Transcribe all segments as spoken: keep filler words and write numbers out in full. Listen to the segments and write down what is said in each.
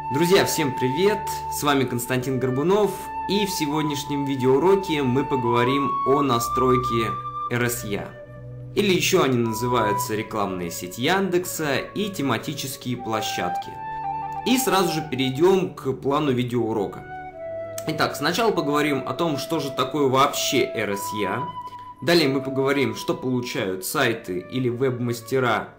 Друзья, всем привет! С вами Константин Горбунов, и в сегодняшнем видеоуроке мы поговорим о настройке эр эс я. Или еще они называются рекламная сеть Яндекса и тематические площадки. И сразу же перейдем к плану видеоурока. Итак, сначала поговорим о том, что же такое вообще эр эс я. Далее мы поговорим, что получают сайты или веб-мастера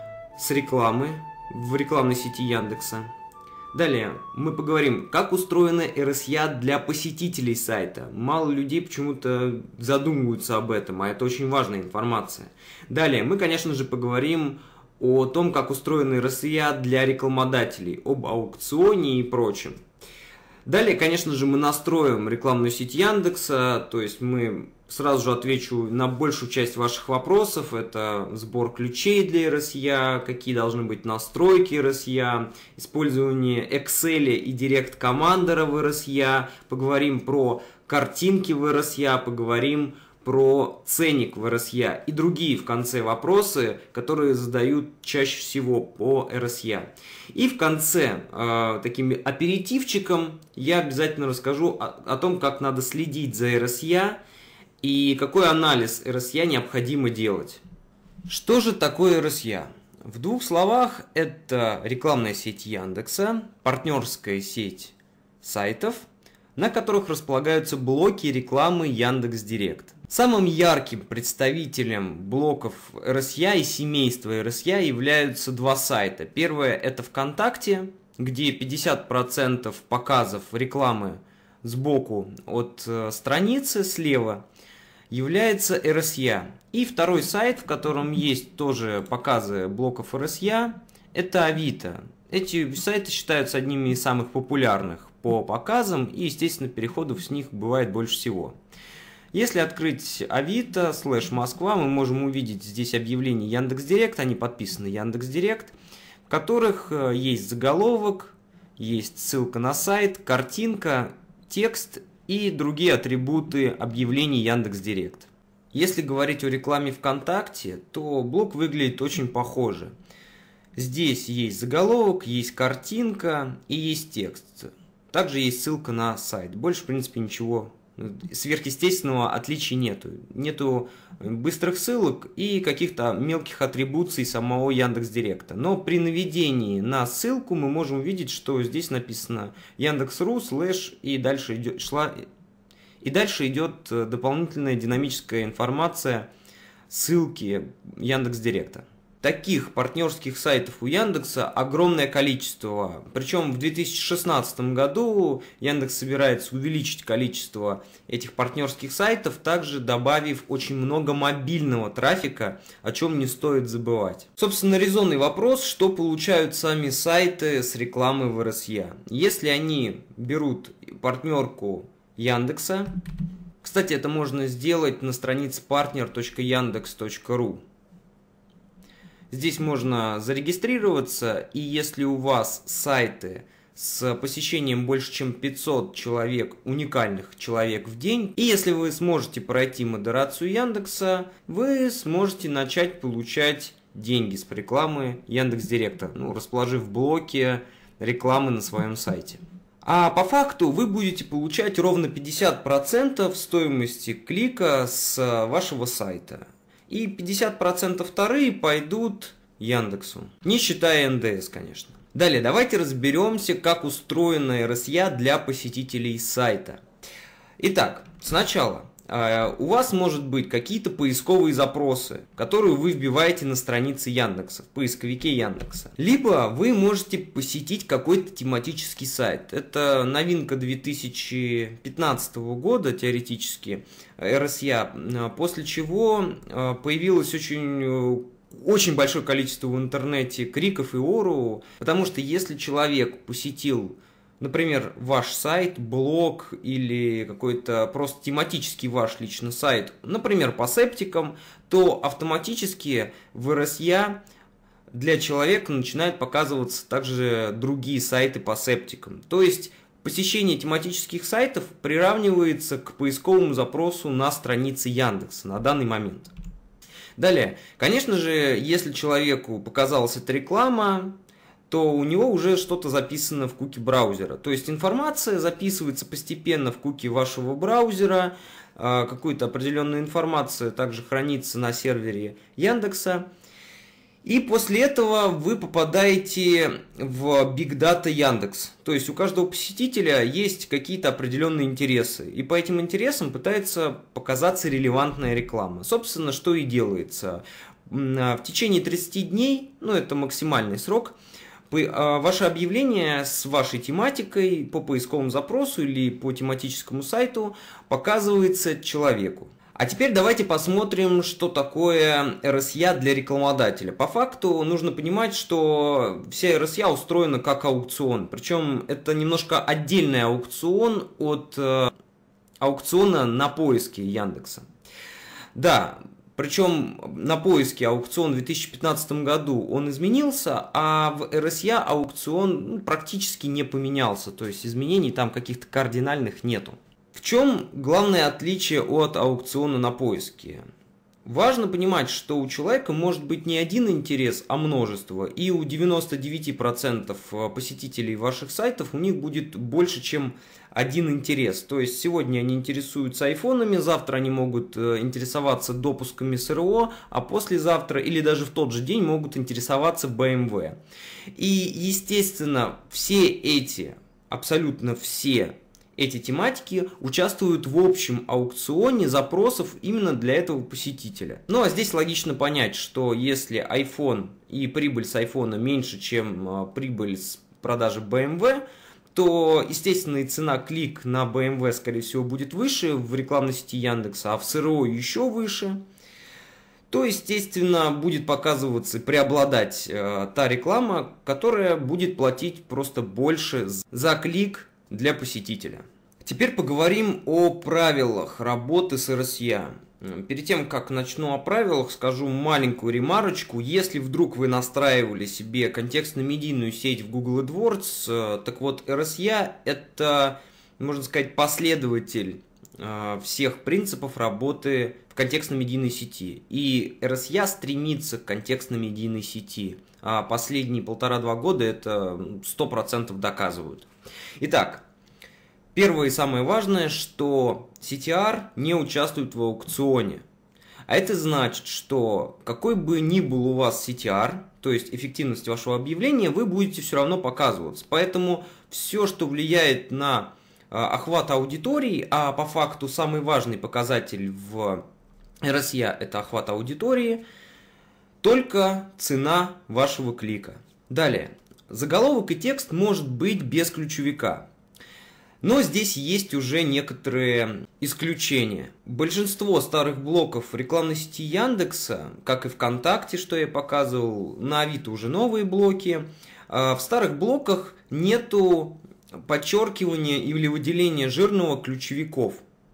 с рекламы в рекламной сети Яндекса. Далее мы поговорим, как устроена эр эс я для посетителей сайта. Мало людей почему-то задумываются об этом, а это очень важная информация. Далее мы, конечно же, поговорим о том, как устроена эр эс я для рекламодателей, об аукционе и прочем. Далее, конечно же, мы настроим рекламную сеть Яндекса, то есть мы сразу же отвечу на большую часть ваших вопросов. Это сбор ключей для эр эс я, какие должны быть настройки эр эс я, использование Excel и Direct Commander в эр эс я, поговорим про картинки в эр эс я, поговорим про ценник в эр эс я и другие в конце вопросы, которые задают чаще всего по эр эс я. И в конце, э, таким аперитивчиком, я обязательно расскажу о, о том, как надо следить за эр эс я и какой анализ эр эс я необходимо делать. Что же такое эр эс я? В двух словах, это рекламная сеть Яндекса, партнерская сеть сайтов, на которых располагаются блоки рекламы Яндекс.Директ. Самым ярким представителем блоков эр эс я и семейства эр эс я являются два сайта. Первое — это ВКонтакте, где пятьдесят процентов показов рекламы сбоку от э, страницы слева является эр эс я. И второй сайт, в котором есть тоже показы блоков эр эс я, это Авито. Эти сайты считаются одними из самых популярных по показам, и, естественно, переходов с них бывает больше всего. Если открыть Авито слэш Москва, мы можем увидеть здесь объявления Яндекс.Директ, они подписаны Яндекс.Директ, в которых есть заголовок, есть ссылка на сайт, картинка, текст и другие атрибуты объявлений Яндекс.Директ. Если говорить о рекламе ВКонтакте, то блок выглядит очень похоже. Здесь есть заголовок, есть картинка и есть текст. Также есть ссылка на сайт. Больше, в принципе, ничего сверхъестественного отличия нету. Нету быстрых ссылок и каких-то мелких атрибуций самого Яндекс.Директа. Но при наведении на ссылку мы можем увидеть, что здесь написано Яндекс.ру слэш и дальше идет, шла, и дальше идет дополнительная динамическая информация ссылки Яндекс.Директа. Таких партнерских сайтов у Яндекса огромное количество. Причем в две тысячи шестнадцатом году Яндекс собирается увеличить количество этих партнерских сайтов, также добавив очень много мобильного трафика, о чем не стоит забывать. Собственно, резонный вопрос, что получают сами сайты с рекламы в эр эс я. Если они берут партнерку Яндекса, кстати, это можно сделать на странице партнер точка яндекс точка ру. Здесь можно зарегистрироваться, и если у вас сайты с посещением больше чем пятьсот человек, уникальных человек в день, и если вы сможете пройти модерацию Яндекса, вы сможете начать получать деньги с рекламы Яндекс.Директа, ну, расположив блоки рекламы на своем сайте. А по факту вы будете получать ровно пятьдесят процентов стоимости клика с вашего сайта. И пятьдесят процентов вторые пойдут Яндексу, не считая эн дэ эс, конечно. Далее, давайте разберемся, как устроена эр эс я для посетителей сайта. Итак, сначала у вас может быть какие-то поисковые запросы, которые вы вбиваете на странице Яндекса, в поисковике Яндекса. Либо вы можете посетить какой-то тематический сайт. Это новинка две тысячи пятнадцатого года, теоретически, эр эс я, после чего появилось очень... очень большое количество в интернете криков и ору, потому что если человек посетил, например, ваш сайт, блог или какой-то просто тематический ваш личный сайт, например, по септикам, то автоматически в эр эс я для человека начинают показываться также другие сайты по септикам. То есть посещение тематических сайтов приравнивается к поисковому запросу на странице Яндекса на данный момент. Далее, конечно же, если человеку показалась эта реклама, то у него уже что-то записано в куки браузера. То есть информация записывается постепенно в куки вашего браузера, какую-то определенную информацию также хранится на сервере Яндекса. И после этого вы попадаете в Big Data Яндекс. То есть у каждого посетителя есть какие-то определенные интересы. И по этим интересам пытается показаться релевантная реклама. Собственно, что и делается. В течение тридцати дней, ну это максимальный срок, ваше объявление с вашей тематикой по поисковому запросу или по тематическому сайту показывается человеку. А теперь давайте посмотрим, что такое эр эс я для рекламодателя. По факту нужно понимать, что вся эр эс я устроена как аукцион. Причем это немножко отдельный аукцион от э, аукциона на поиске Яндекса. Да, причем на поиске аукцион в две тысячи пятнадцатом году он изменился, а в эр эс я аукцион ну, практически не поменялся. То есть изменений там каких-то кардинальных нету. В чем главное отличие от аукциона на поиске? Важно понимать, что у человека может быть не один интерес, а множество. И у девяноста девяти процентов посетителей ваших сайтов у них будет больше, чем один интерес. То есть сегодня они интересуются айфонами, завтра они могут интересоваться допусками эс эр о, а послезавтра или даже в тот же день могут интересоваться бэ эм вэ. И естественно все эти, абсолютно все эти тематики участвуют в общем аукционе запросов именно для этого посетителя. Ну а здесь логично понять, что если iPhone и прибыль с iPhone меньше, чем прибыль с продажи бэ эм вэ, то, естественно, и цена клик на бэ эм вэ, скорее всего, будет выше в рекламной сети Яндекса, а в эс эр о еще выше. То, естественно, будет показываться, преобладать э, та реклама, которая будет платить просто больше за клик для посетителя. Теперь поговорим о правилах работы с эр эс я. Перед тем, как начну о правилах, скажу маленькую ремарочку. Если вдруг вы настраивали себе контекстно-медийную сеть в Google AdWords, так вот, эр эс я это, можно сказать, последователь всех принципов работы в контекстно-медийной сети. И эр эс я стремится к контекстно-медийной сети. А последние полтора-два года это сто процентов доказывают. Итак, первое и самое важное, что си ти ар не участвует в аукционе. А это значит, что какой бы ни был у вас си ти ар, то есть эффективность вашего объявления, вы будете все равно показываться. Поэтому все, что влияет на охват аудитории, а по факту самый важный показатель в эр эс я это охват аудитории, только цена вашего клика. Далее. Заголовок и текст может быть без ключевика. Но здесь есть уже некоторые исключения. Большинство старых блоков рекламной сети Яндекса, как и ВКонтакте, что я показывал, на Авито уже новые блоки, в старых блоках нету подчеркивания или выделения жирного ключевиков.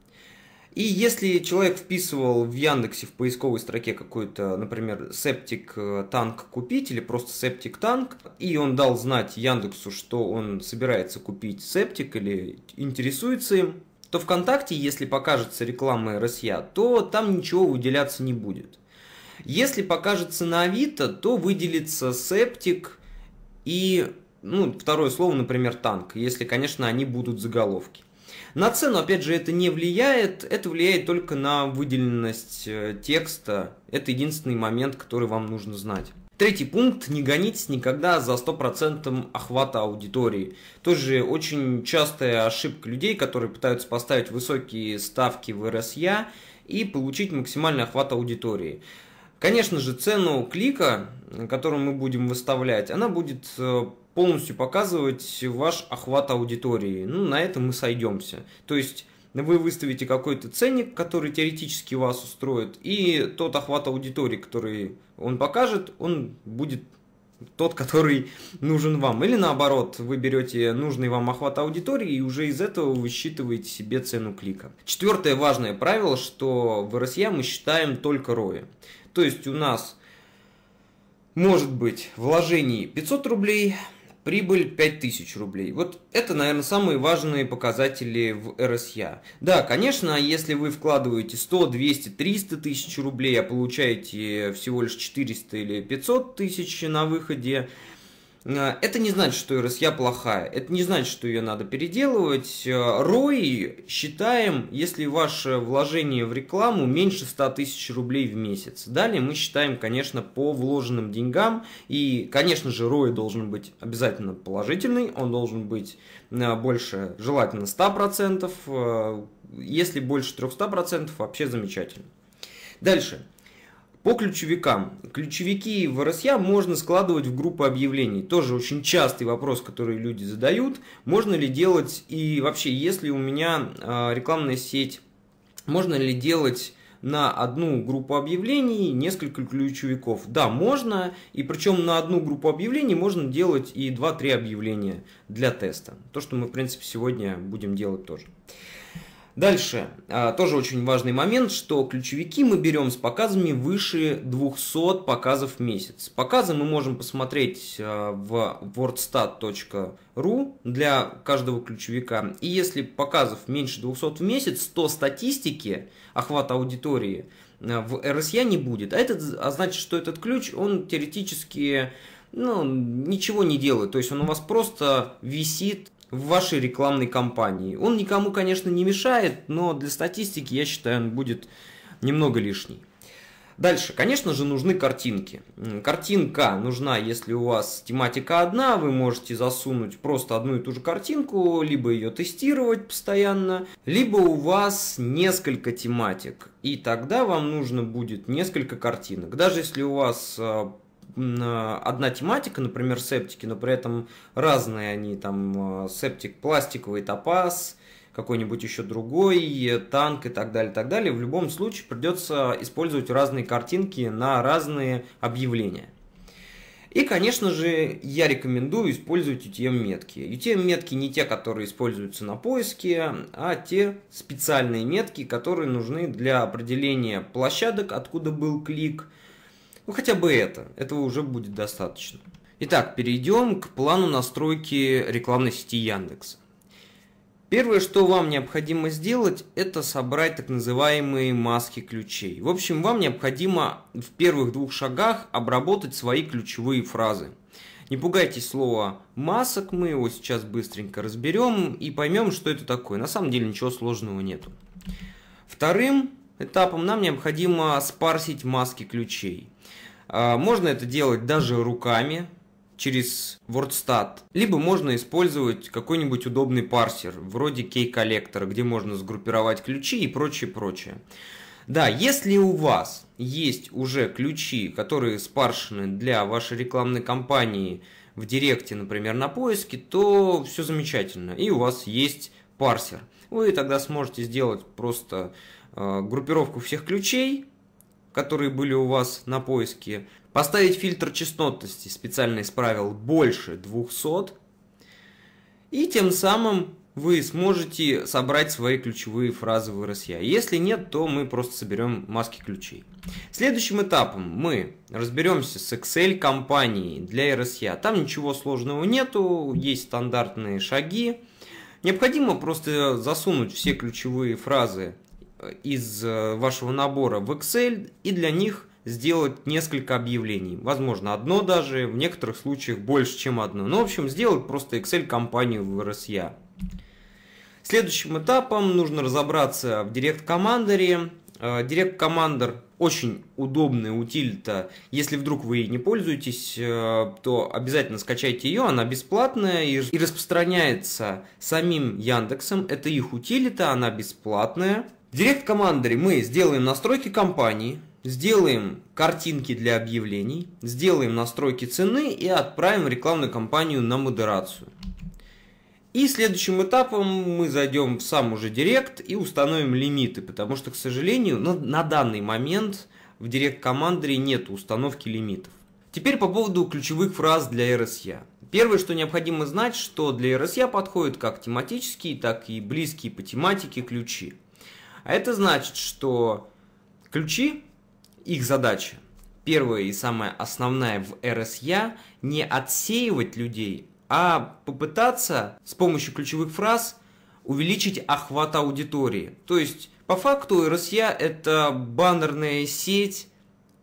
И если человек вписывал в Яндексе в поисковой строке какой-то, например, септик танк купить или просто септик танк, и он дал знать Яндексу, что он собирается купить септик или интересуется им, то ВКонтакте, если покажется реклама эр эс я, то там ничего выделяться не будет. Если покажется на Авито, то выделится септик и, ну, второе слово, например, танк, если, конечно, они будут заголовки. На цену, опять же, это не влияет, это влияет только на выделенность текста. Это единственный момент, который вам нужно знать. Третий пункт. Не гонитесь никогда за сто процентов охвата аудитории. Тоже очень частая ошибка людей, которые пытаются поставить высокие ставки в эр эс я и получить максимальный охват аудитории. Конечно же, цену клика, которую мы будем выставлять, она будет полностью показывать ваш охват аудитории. Ну, на этом мы сойдемся. То есть вы выставите какой-то ценник, который теоретически вас устроит, и тот охват аудитории, который он покажет, он будет тот, который нужен вам. Или наоборот, вы берете нужный вам охват аудитории, и уже из этого вы считываете себе цену клика. Четвертое важное правило, что в эр эс я мы считаем только рои. То есть у нас может быть вложений пятьсот рублей, прибыль пять тысяч рублей. Вот это, наверное, самые важные показатели в эр эс я. Да, конечно, если вы вкладываете сто, двести, триста тысяч рублей, а получаете всего лишь четыреста или пятьсот тысяч на выходе, Это не значит, что эр эс я плохая, это не значит, что ее надо переделывать. рой считаем, если ваше вложение в рекламу меньше ста тысяч рублей в месяц. Далее мы считаем, конечно, по вложенным деньгам. И, конечно же, рой должен быть обязательно положительный, он должен быть больше, желательно, ста процентов. Если больше трёхсот процентов, вообще замечательно. Дальше. По ключевикам. Ключевики в эр эс я можно складывать в группы объявлений. Тоже очень частый вопрос, который люди задают. Можно ли делать, и вообще, если у меня э, рекламная сеть, можно ли делать на одну группу объявлений несколько ключевиков? Да, можно. И причем на одну группу объявлений можно делать и два-три объявления для теста. То, что мы, в принципе, сегодня будем делать тоже. Дальше, тоже очень важный момент, что ключевики мы берем с показами выше двухсот показов в месяц. Показы мы можем посмотреть в вордстат точка ру для каждого ключевика. И если показов меньше двухсот в месяц, то статистики охвата аудитории в эр эс я не будет. А это значит, что этот ключ, он теоретически ну, ничего не делает. То есть он у вас просто висит в вашей рекламной кампании. Он никому, конечно, не мешает, но для статистики, я считаю, он будет немного лишний. Дальше, конечно же, нужны картинки. Картинка нужна, если у вас тематика одна, вы можете засунуть просто одну и ту же картинку, либо ее тестировать постоянно, либо у вас несколько тематик, и тогда вам нужно будет несколько картинок. Даже если у вас одна тематика, например, септики, но при этом разные они, там, септик пластиковый, топаз, какой-нибудь еще другой, танк и так далее, так далее. В любом случае придется использовать разные картинки на разные объявления. И, конечно же, я рекомендую использовать ю ти эм-метки. ю ти эм-метки не те, которые используются на поиске, а те специальные метки, которые нужны для определения площадок, откуда был клик. Ну, хотя бы это. Этого уже будет достаточно. Итак, перейдем к плану настройки рекламной сети Яндекса. Первое, что вам необходимо сделать, это собрать так называемые маски ключей. В общем, вам необходимо в первых двух шагах обработать свои ключевые фразы. Не пугайтесь слова масок, мы его сейчас быстренько разберем и поймем, что это такое. На самом деле ничего сложного нету. Вторым этапом нам необходимо спарсить маски ключей. Можно это делать даже руками, через вордстат, либо можно использовать какой-нибудь удобный парсер, вроде кей-коллектора, где можно сгруппировать ключи и прочее, прочее. Да, если у вас есть уже ключи, которые спаршены для вашей рекламной кампании в директе, например, на поиске, то все замечательно, и у вас есть парсер. Вы тогда сможете сделать просто э, группировку всех ключей, которые были у вас на поиске, поставить фильтр частотности, специально исправил, больше двухсот, и тем самым вы сможете собрать свои ключевые фразы в эр эс я. Если нет, то мы просто соберем маски ключей. Следующим этапом мы разберемся с Excel-компанией для эр эс я. Там ничего сложного нету, есть стандартные шаги. Необходимо просто засунуть все ключевые фразы из вашего набора в Excel и для них сделать несколько объявлений. Возможно, одно даже, в некоторых случаях больше, чем одно. Ну, в общем, сделать просто Excel-компанию в эр эс я. Следующим этапом нужно разобраться в Direct Commander. Direct Commander очень удобная утилита. Если вдруг вы ей не пользуетесь, то обязательно скачайте ее. Она бесплатная и распространяется самим Яндексом. Это их утилита, она бесплатная. В Direct Commander мы сделаем настройки компании, сделаем картинки для объявлений, сделаем настройки цены и отправим рекламную кампанию на модерацию. И следующим этапом мы зайдем в сам уже Direct и установим лимиты, потому что, к сожалению, на, на данный момент в Direct Commander нет установки лимитов. Теперь по поводу ключевых фраз для эр эс я. Первое, что необходимо знать, что для эр эс я подходят как тематические, так и близкие по тематике ключи. А это значит, что ключи, их задача, первая и самая основная в эр эс я, не отсеивать людей, а попытаться с помощью ключевых фраз увеличить охват аудитории. То есть, по факту, эр эс я это баннерная сеть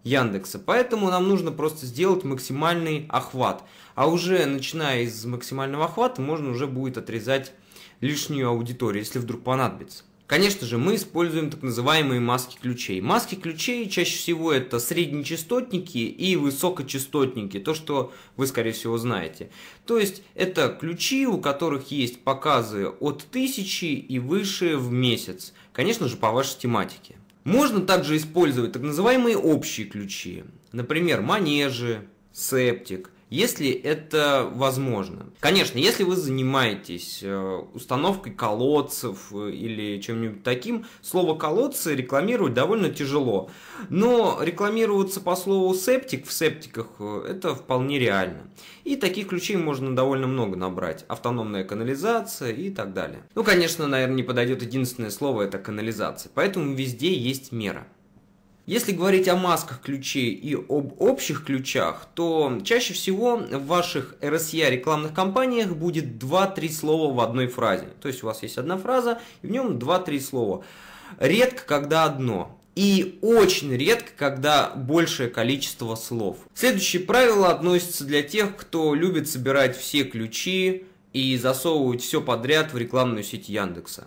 Яндекса. Поэтому нам нужно просто сделать максимальный охват. А уже начиная из максимального охвата, можно уже будет отрезать лишнюю аудиторию, если вдруг понадобится. Конечно же, мы используем так называемые маски ключей. Маски ключей чаще всего это среднечастотники и высокочастотники, то, что вы, скорее всего, знаете. То есть, это ключи, у которых есть показы от тысячи и выше в месяц. Конечно же, по вашей тематике. Можно также использовать так называемые общие ключи. Например, манежи, септик. Если это возможно. Конечно, если вы занимаетесь установкой колодцев или чем-нибудь таким, слово колодцы рекламировать довольно тяжело. Но рекламироваться по слову септик в септиках это вполне реально. И таких ключей можно довольно много набрать. Автономная канализация и так далее. Ну, конечно, наверное, не подойдет единственное слово, это канализация. Поэтому везде есть мера. Если говорить о масках ключей и об общих ключах, то чаще всего в ваших эр эс я рекламных кампаниях будет два-три слова в одной фразе. То есть у вас есть одна фраза, и в нем два-три слова. Редко, когда одно. И очень редко, когда большее количество слов. Следующее правило относится для тех, кто любит собирать все ключи и засовывать все подряд в рекламную сеть Яндекса.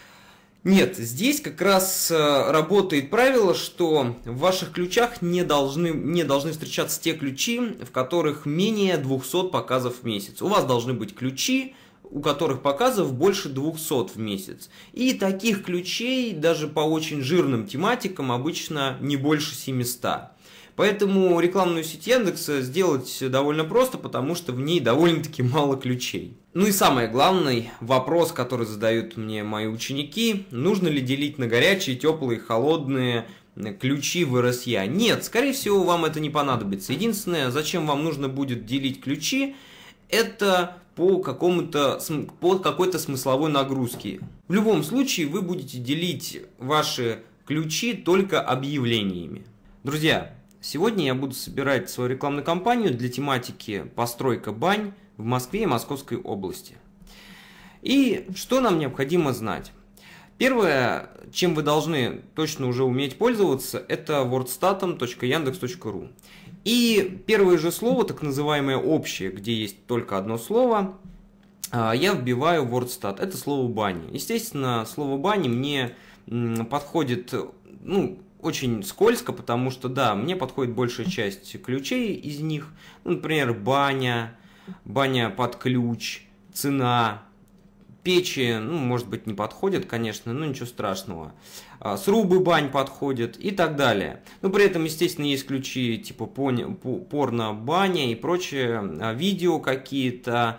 Нет, здесь как раз работает правило, что в ваших ключах не должны, не должны встречаться те ключи, в которых менее двухсот показов в месяц. У вас должны быть ключи, у которых показов больше двухсот в месяц. И таких ключей даже по очень жирным тематикам обычно не больше семисот. Поэтому рекламную сеть Яндекса сделать довольно просто, потому что в ней довольно-таки мало ключей. Ну и самый главный вопрос, который задают мне мои ученики: нужно ли делить на горячие, теплые, холодные ключи в эр эс я? Нет, скорее всего, вам это не понадобится. Единственное, зачем вам нужно будет делить ключи, это по какому-то, по какой-то смысловой нагрузке. В любом случае, вы будете делить ваши ключи только объявлениями. Друзья, сегодня я буду собирать свою рекламную кампанию для тематики постройка бань в Москве и Московской области. И что нам необходимо знать? Первое, чем вы должны точно уже уметь пользоваться, это вордстатом точка яндекс точка ру. И первое же слово, так называемое общее, где есть только одно слово, я вбиваю в WordStat. Это слово бани. Естественно, слово бани мне подходит, ну, очень скользко, потому что, да, мне подходит большая часть ключей из них. Ну, например, баня, баня под ключ, цена, печи, ну, может быть, не подходят, конечно, но ничего страшного. Срубы бань подходят и так далее. Но при этом, естественно, есть ключи типа порно, баня и прочее, видео какие-то.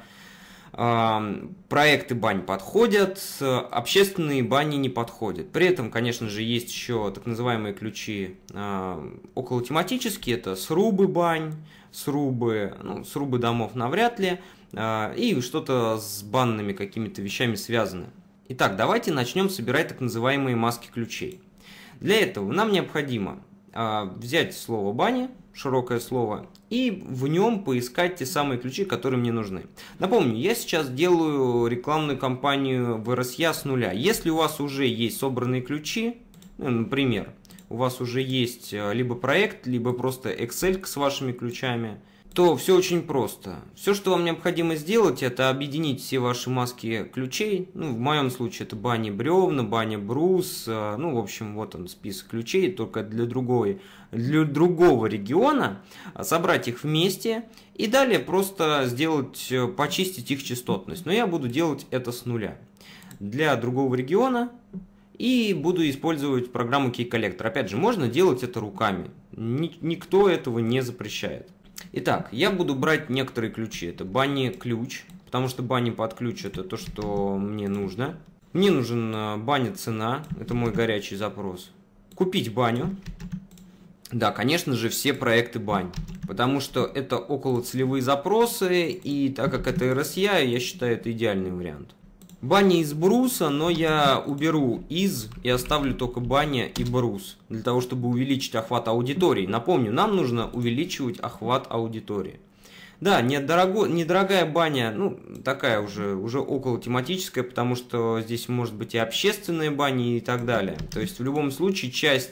Проекты бань подходят, общественные бани не подходят. При этом, конечно же, есть еще так называемые ключи околотематические, это срубы бань, срубы, ну, срубы домов навряд ли, и что-то с банными какими-то вещами связано. Итак, давайте начнем собирать так называемые маски ключей. Для этого нам необходимо взять слово бани, широкое слово, и в нем поискать те самые ключи, которые мне нужны. Напомню, я сейчас делаю рекламную кампанию в эр эс я с нуля. Если у вас уже есть собранные ключи, ну, например, у вас уже есть либо проект, либо просто Excel с вашими ключами, то все очень просто. Все, что вам необходимо сделать, это объединить все ваши маски ключей. Ну, в моем случае это бани бревна, баня брус. Ну, в общем, вот он список ключей, только для, другой, для другого региона. Собрать их вместе и далее просто сделать, почистить их частотность. Но я буду делать это с нуля. Для другого региона. И буду использовать программу Key Collector. Опять же, можно делать это руками. Никто этого не запрещает. Итак, я буду брать некоторые ключи. Это бани ключ, потому что бани под ключ это то, что мне нужно. Мне нужен баня цена, это мой горячий запрос. Купить баню. Да, конечно же, все проекты бань, потому что это околоцелевые запросы, и так как это эр эс я, я считаю, это идеальный вариант. Баня из бруса, но я уберу из и оставлю только баня и брус, для того, чтобы увеличить охват аудитории. Напомню, нам нужно увеличивать охват аудитории. Да, недорого, недорогая баня, ну, такая уже, уже около тематическая, потому что здесь может быть и общественные бани и так далее. То есть в любом случае часть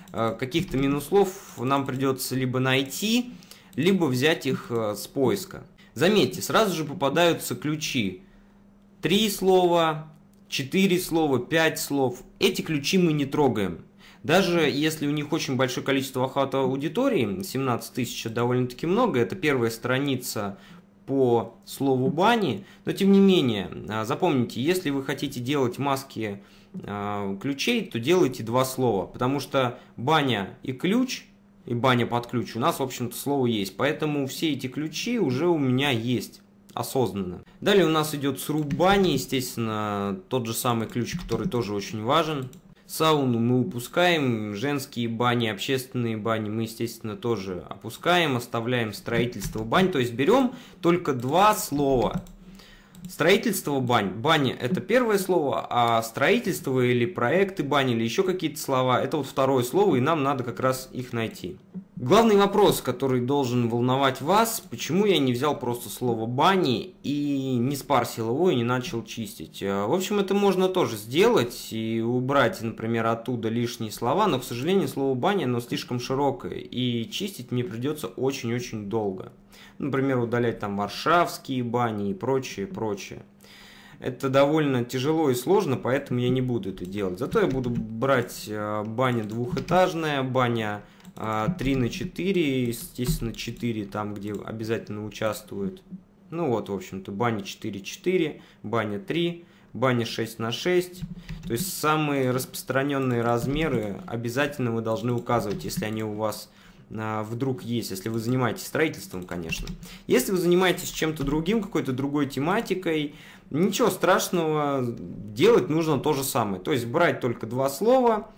каких-то минус-слов нам придется либо найти, либо взять их с поиска. Заметьте, сразу же попадаются ключи. Три слова, четыре слова, пять слов. Эти ключи мы не трогаем. Даже если у них очень большое количество охвата аудитории, семнадцать тысяч довольно-таки много, это первая страница по слову бани, но тем не менее, запомните, если вы хотите делать маски ключей, то делайте два слова, потому что баня и ключ, и баня под ключ у нас, в общем-то, слово есть, поэтому все эти ключи уже у меня есть осознанно. Далее у нас идет сруб бани, естественно, тот же самый ключ, который тоже очень важен. Сауну мы упускаем, женские бани, общественные бани мы, естественно, тоже опускаем, оставляем строительство бань, то есть берем только два слова. Строительство бань. Баня – это первое слово, а строительство или проекты бани, или еще какие-то слова – это вот второе слово, и нам надо как раз их найти. Главный вопрос, который должен волновать вас, почему я не взял просто слово бани и не спарсил его и не начал чистить. В общем, это можно тоже сделать и убрать, например, оттуда лишние слова, но, к сожалению, слово бани, оно слишком широкое, и чистить мне придется очень-очень долго. Например, удалять там варшавские бани и прочее, прочее. Это довольно тяжело и сложно, поэтому я не буду это делать. Зато я буду брать баня двухэтажная, баня три на четыре, естественно, четыре там, где обязательно участвуют. Ну вот, в общем-то, баня четыре четыре, баня три, баня шесть на шесть. То есть самые распространенные размеры обязательно вы должны указывать, если они у вас вдруг есть, если вы занимаетесь строительством, конечно. Если вы занимаетесь чем-то другим, какой-то другой тематикой, ничего страшного, делать нужно то же самое. То есть брать только два слова.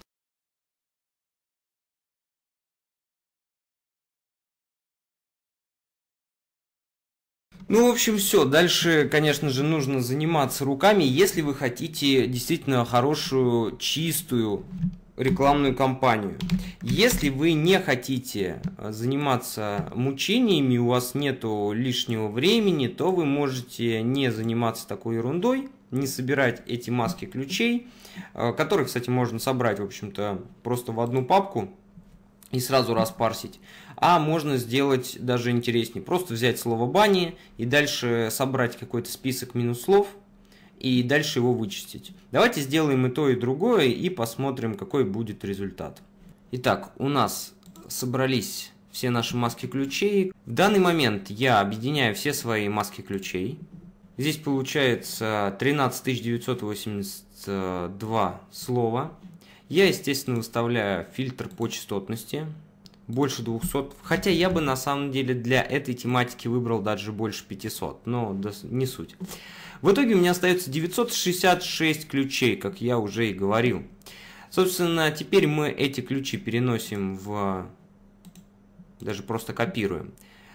Ну, в общем, все. Дальше, конечно же, нужно заниматься руками, если вы хотите действительно хорошую, чистую рекламную кампанию. Если вы не хотите заниматься мучениями, у вас нету лишнего времени, то вы можете не заниматься такой ерундой, не собирать эти маски ключей, которые, кстати, можно собрать, в общем-то, просто в одну папку и сразу распарсить. А можно сделать даже интереснее. Просто взять слово бани и дальше собрать какой-то список минус-слов, и дальше его вычистить. Давайте сделаем и то, и другое, и посмотрим, какой будет результат. Итак, у нас собрались все наши маски ключей. В данный момент я объединяю все свои маски ключей. Здесь получается тринадцать тысяч девятьсот восемьдесят два слова. Я, естественно, выставляю фильтр по частотности. Больше двухсот. Хотя я бы на самом деле для этой тематики выбрал даже больше пятисот. Но не суть. В итоге у меня остается девятьсот шестьдесят шесть ключей, как я уже и говорил. Собственно, теперь мы эти ключи переносим в... Даже просто копируем.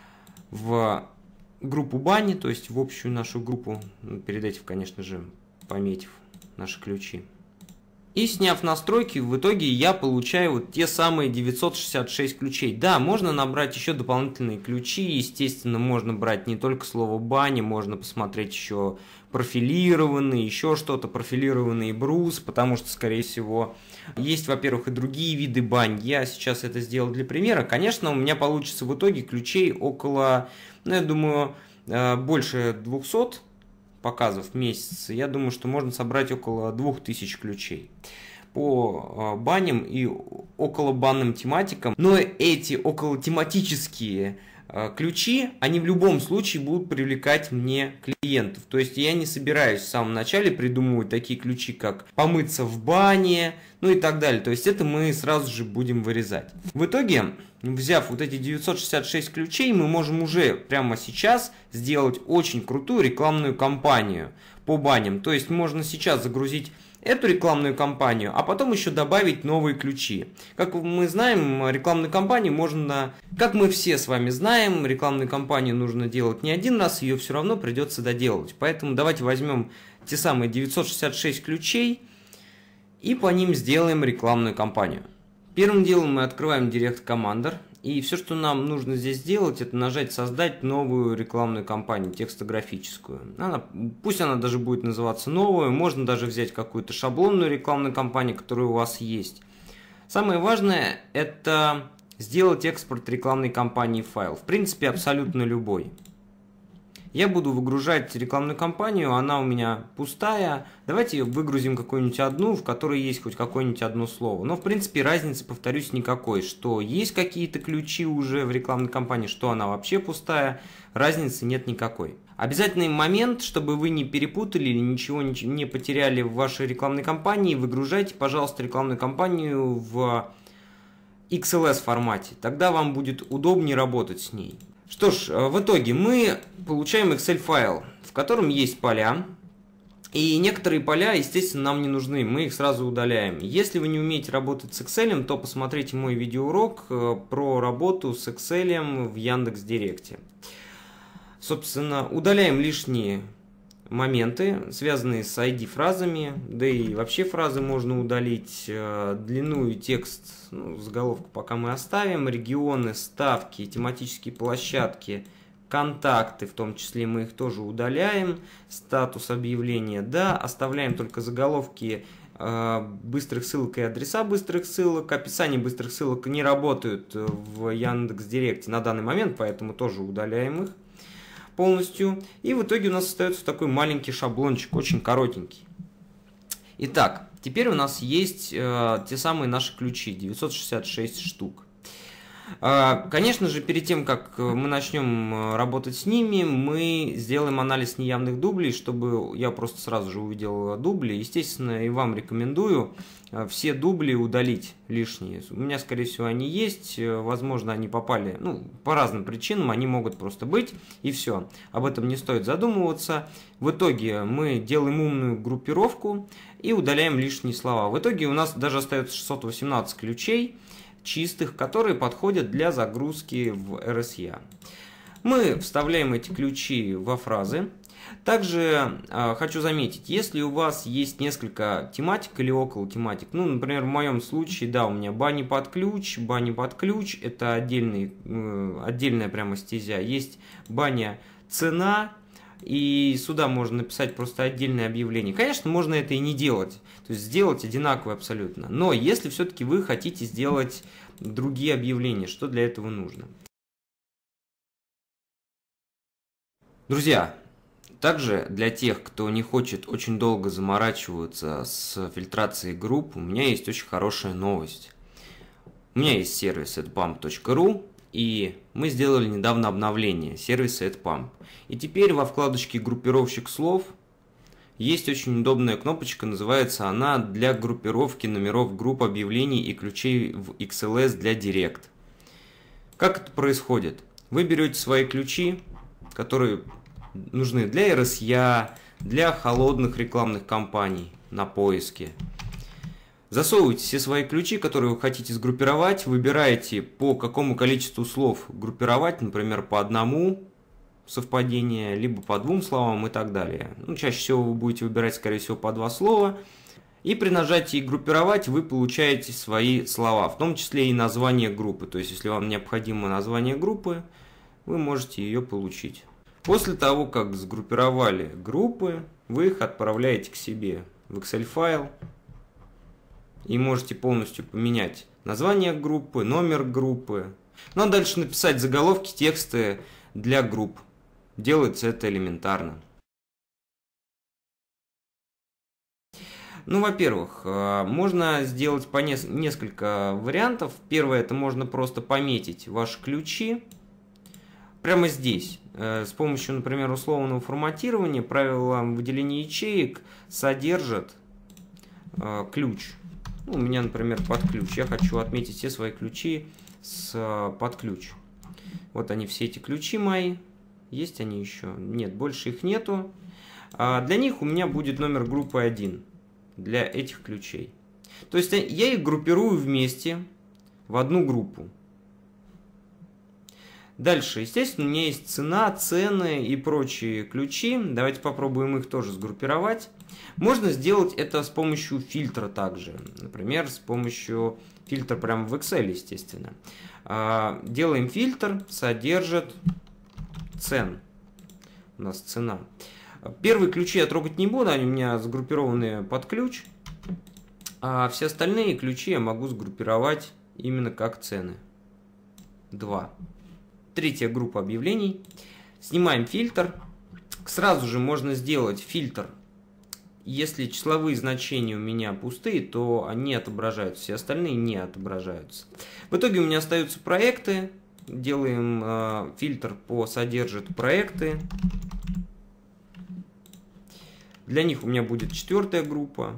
В группу бани, то есть в общую нашу группу. Перед этим, конечно же, пометив наши ключи. И сняв настройки, в итоге я получаю вот те самые девятьсот шестьдесят шесть ключей. Да, можно набрать еще дополнительные ключи. Естественно, можно брать не только слово бани, можно посмотреть еще профилированный, еще что-то, профилированный брус, потому что, скорее всего, есть, во-первых, и другие виды бань. Я сейчас это сделал для примера. Конечно, у меня получится в итоге ключей около, ну, я думаю, больше двухсот показов в месяц. Я думаю, что можно собрать около двух тысяч ключей по баням и около банным тематикам. Но эти около тематические ключи, они в любом случае будут привлекать мне клиентов. То есть я не собираюсь в самом начале придумывать такие ключи, как помыться в бане, ну и так далее. То есть это мы сразу же будем вырезать. В итоге, взяв вот эти девятьсот шестьдесят шесть ключей, мы можем уже прямо сейчас сделать очень крутую рекламную кампанию по баням. То есть можно сейчас загрузить эту рекламную кампанию, а потом еще добавить новые ключи. Как мы знаем, рекламную кампанию можно, как мы все с вами знаем, рекламную кампанию нужно делать не один раз, ее все равно придется доделать. Поэтому давайте возьмем те самые девятьсот шестьдесят шесть ключей и по ним сделаем рекламную кампанию. Первым делом мы открываем Direct Commander. И все, что нам нужно здесь сделать, это нажать «Создать новую рекламную кампанию, текстографическую». Она, пусть она даже будет называться «Новую», можно даже взять какую-то шаблонную рекламную кампанию, которая у вас есть. Самое важное – это сделать экспорт рекламной кампании в файл. В принципе, абсолютно любой. Я буду выгружать рекламную кампанию, она у меня пустая. Давайте выгрузим какую-нибудь одну, в которой есть хоть какое-нибудь одно слово. Но в принципе разницы, повторюсь, никакой. Что есть какие-то ключи уже в рекламной кампании, что она вообще пустая, разницы нет никакой. Обязательный момент, чтобы вы не перепутали или ничего не потеряли в вашей рекламной кампании, выгружайте, пожалуйста, рекламную кампанию в икс эл эс формате. Тогда вам будет удобнее работать с ней. Что ж, в итоге мы получаем Excel файл, в котором есть поля, и некоторые поля, естественно, нам не нужны, мы их сразу удаляем. Если вы не умеете работать с Excel, то посмотрите мой видеоурок про работу с Excel в Яндекс.Директе. Собственно, удаляем лишние моменты, связанные с ай ди-фразами, да и вообще фразы можно удалить, длину и текст, ну, заголовку пока мы оставим, регионы, ставки, тематические площадки, контакты, в том числе мы их тоже удаляем, статус объявления, да, оставляем только заголовки быстрых ссылок и адреса быстрых ссылок. Описание быстрых ссылок не работают в Яндекс.Директе на данный момент, поэтому тоже удаляем их полностью. И в итоге у нас остается такой маленький шаблончик, очень коротенький. Итак, теперь у нас есть э, те самые наши ключи, девятьсот шестьдесят шесть штук. Э, конечно же, перед тем, как мы начнем работать с ними, мы сделаем анализ неявных дублей, чтобы я просто сразу же увидел дубли. Естественно, и вам рекомендую все дубли удалить лишние. У меня, скорее всего, они есть, возможно, они попали, ну, по разным причинам, они могут просто быть, и все. Об этом не стоит задумываться. В итоге мы делаем умную группировку и удаляем лишние слова. В итоге у нас даже остается шестьсот восемнадцать ключей чистых, которые подходят для загрузки в эр эс я. Мы вставляем эти ключи во фразы. Также э, хочу заметить, если у вас есть несколько тематик или около тематик, ну, например, в моем случае, да, у меня бани под ключ, бани под ключ, это отдельный, э, отдельная прямо стезя, есть баня цена, и сюда можно написать просто отдельное объявление. Конечно, можно это и не делать, то есть сделать одинаково абсолютно, но если все-таки вы хотите сделать другие объявления, что для этого нужно? Друзья, также для тех, кто не хочет очень долго заморачиваться с фильтрацией групп, у меня есть очень хорошая новость. У меня есть сервис эт памп точка ру, и мы сделали недавно обновление сервиса эдпамп. И теперь во вкладочке «Группировщик слов» есть очень удобная кнопочка, называется она «Для группировки номеров групп объявлений и ключей в икс эл эс для Директ». Как это происходит? Вы берете свои ключи, которые нужны для эр эс я, для холодных рекламных кампаний на поиске. Засовываете все свои ключи, которые вы хотите сгруппировать, выбираете, по какому количеству слов группировать, например, по одному совпадение, либо по двум словам и так далее. Ну, чаще всего вы будете выбирать, скорее всего, по два слова. И при нажатии «Группировать» вы получаете свои слова, в том числе и название группы. То есть, если вам необходимо название группы, вы можете ее получить. После того, как сгруппировали группы, вы их отправляете к себе в Excel файл и можете полностью поменять название группы, номер группы. Ну а дальше написать заголовки, тексты для групп. Делается это элементарно. Ну, во-первых, можно сделать по несколько вариантов. Первое, это можно просто пометить ваши ключи прямо здесь. С помощью, например, условного форматирования правила выделения ячеек содержат ключ. Ну, у меня, например, под ключ. Я хочу отметить все свои ключи с под ключ. Вот они, все эти ключи мои. Есть они еще? Нет, больше их нету. А для них у меня будет номер группы один. Для этих ключей. То есть я их группирую вместе в одну группу. Дальше, естественно, у меня есть цена, цены и прочие ключи. Давайте попробуем их тоже сгруппировать. Можно сделать это с помощью фильтра также. Например, с помощью фильтра прямо в Excel, естественно. Делаем фильтр, содержит цен. У нас цена. Первые ключи я трогать не буду, они у меня сгруппированы под ключ. А все остальные ключи я могу сгруппировать именно как цены. два. Третья группа объявлений. Снимаем фильтр. Сразу же можно сделать фильтр. Если числовые значения у меня пустые, то они отображаются, все остальные не отображаются. В итоге у меня остаются проекты. Делаем э, фильтр по «Содержит проекты». Для них у меня будет четвертая группа.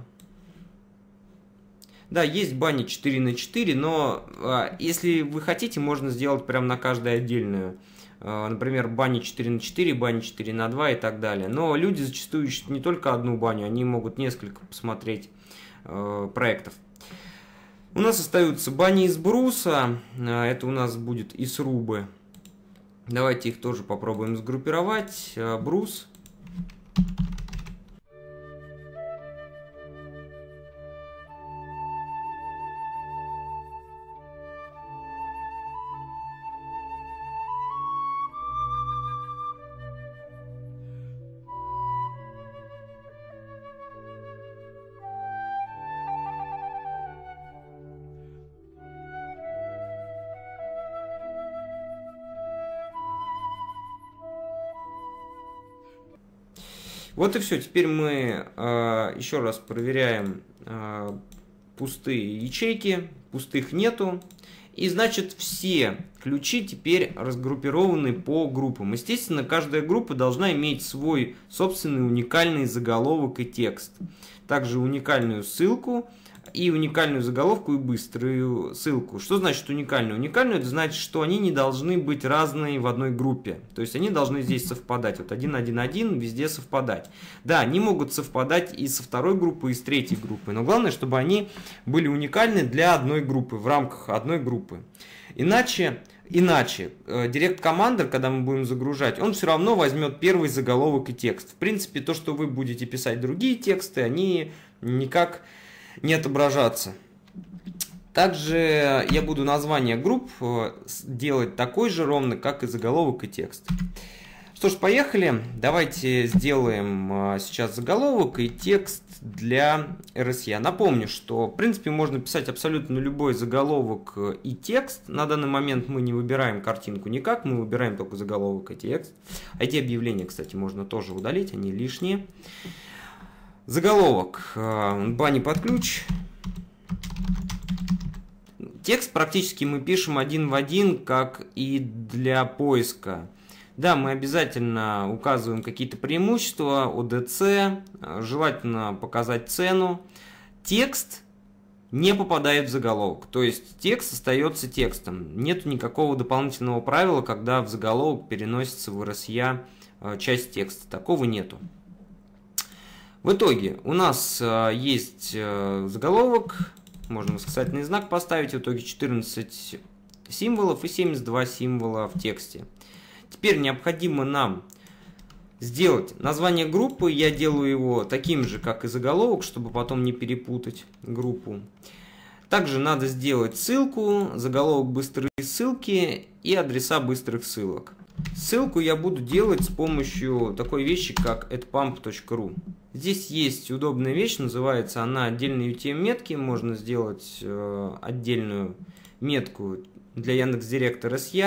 Да, есть бани четыре на четыре, но э, если вы хотите, можно сделать прям на каждую отдельную. Например, бани четыре на четыре, бани четыре на два и так далее. Но люди зачастую ищут не только одну баню, они могут несколько посмотреть э, проектов. У нас остаются бани из бруса, это у нас будет из рубы. Давайте их тоже попробуем сгруппировать. Брус. Вот и все. Теперь мы э, еще раз проверяем э, пустые ячейки. Пустых нету. И значит, все ключи теперь разгруппированы по группам. Естественно, каждая группа должна иметь свой собственный уникальный заголовок и текст. Также уникальную ссылку и уникальную заголовку и быструю ссылку. Что значит уникальную? Уникальную — это значит, что они не должны быть разные в одной группе. То есть они должны здесь совпадать. Вот один, один, один везде совпадать. Да, они могут совпадать и со второй группы, и с третьей группы. Но главное, чтобы они были уникальны для одной группы, в рамках одной группы. Иначе, иначе Direct Commander, когда мы будем загружать, он все равно возьмет первый заголовок и текст. В принципе, то, что вы будете писать другие тексты, они никак не отображаться. Также я буду название групп делать такой же ровно, как и заголовок и текст. Что ж, поехали. Давайте сделаем сейчас заголовок и текст для эр эс и. Напомню, что в принципе можно писать абсолютно любой заголовок и текст. На данный момент мы не выбираем картинку никак, мы выбираем только заголовок и текст. А эти объявления, кстати, можно тоже удалить, они лишние. Заголовок. Бани под ключ. Текст практически мы пишем один в один, как и для поиска. Да, мы обязательно указываем какие-то преимущества, о дэ цэ, желательно показать цену. Текст не попадает в заголовок, то есть текст остается текстом. Нет никакого дополнительного правила, когда в заголовок переносится в эр эс и часть текста. Такого нету. В итоге у нас есть заголовок, можно восклицательный знак поставить, в итоге четырнадцать символов и семьдесят два символа в тексте. Теперь необходимо нам сделать название группы, я делаю его таким же, как и заголовок, чтобы потом не перепутать группу. Также надо сделать ссылку, заголовок быстрые ссылки и адреса быстрых ссылок. Ссылку я буду делать с помощью такой вещи, как эд памп точка ру. Здесь есть удобная вещь, называется она отдельные ю ти эм-метки. Можно сделать э, отдельную метку для Яндекс.Директ эр эс и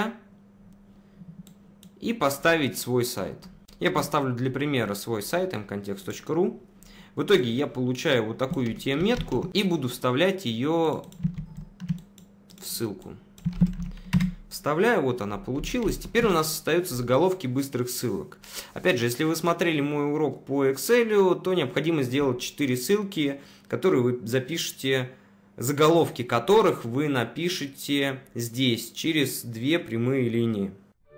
и поставить свой сайт. Я поставлю для примера свой сайт эм контекст точка ру. В итоге я получаю вот такую ю ти эм-метку и буду вставлять ее в ссылку. Вставляю, вот она получилась. Теперь у нас остаются заголовки быстрых ссылок. Опять же, если вы смотрели мой урок по Excel, то необходимо сделать четыре ссылки, которые вы запишете, заголовки которых вы напишете здесь, через две прямые линии.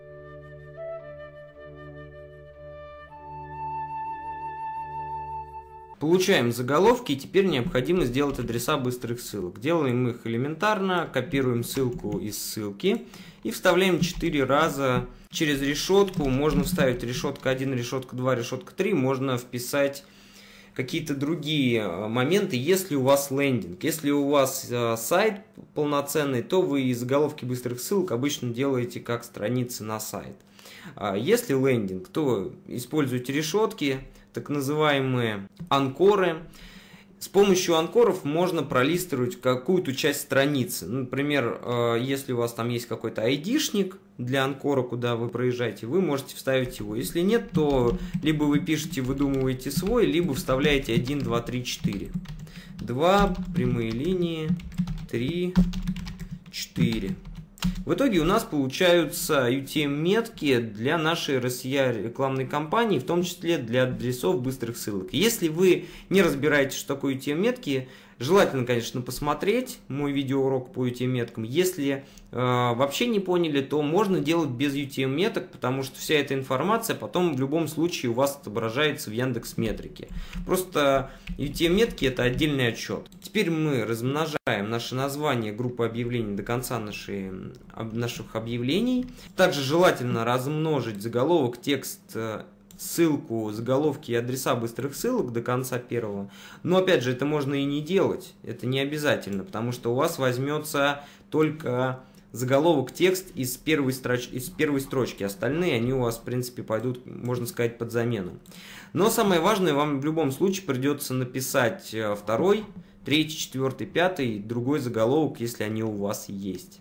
Получаем заголовки, и теперь необходимо сделать адреса быстрых ссылок. Делаем их элементарно, копируем ссылку из ссылки и вставляем четыре раза через решетку. Можно вставить решетка один, решетка два, решетка три, можно вписать какие-то другие моменты, если у вас лендинг. Если у вас сайт полноценный, то вы из заголовки быстрых ссылок обычно делаете как страницы на сайт. Если лендинг, то используйте решетки, так называемые анкоры. С помощью анкоров можно пролистывать какую-то часть страницы. Например, если у вас там есть какой-то айдишник для анкора, куда вы проезжаете, вы можете вставить его. Если нет, то либо вы пишете, выдумываете свой, либо вставляете один, два, три, четыре. два, прямые линии, три, четыре. В итоге у нас получаются ю ти эм-метки для нашей эр эс я рекламной кампании, в том числе для адресов быстрых ссылок. Если вы не разбираетесь, что такое ю ти эм-метки, желательно, конечно, посмотреть мой видеоурок по ю ти эм-меткам. Если э, вообще не поняли, то можно делать без ю ти эм-меток, потому что вся эта информация потом в любом случае у вас отображается в Яндекс.Метрике. Просто ю ти эм-метки — это отдельный отчет. Теперь мы размножаем наше название группы объявлений до конца нашей, наших объявлений. Также желательно размножить заголовок, текст, ссылку, заголовки и адреса быстрых ссылок до конца первого. Но опять же, это можно и не делать. Это не обязательно, потому что у вас возьмется только заголовок, текст из первой, строч... из первой строчки. Остальные, они у вас, в принципе, пойдут, можно сказать, под замену. Но самое важное, вам в любом случае придется написать второй, третий, четвертый, пятый, другой заголовок, если они у вас есть.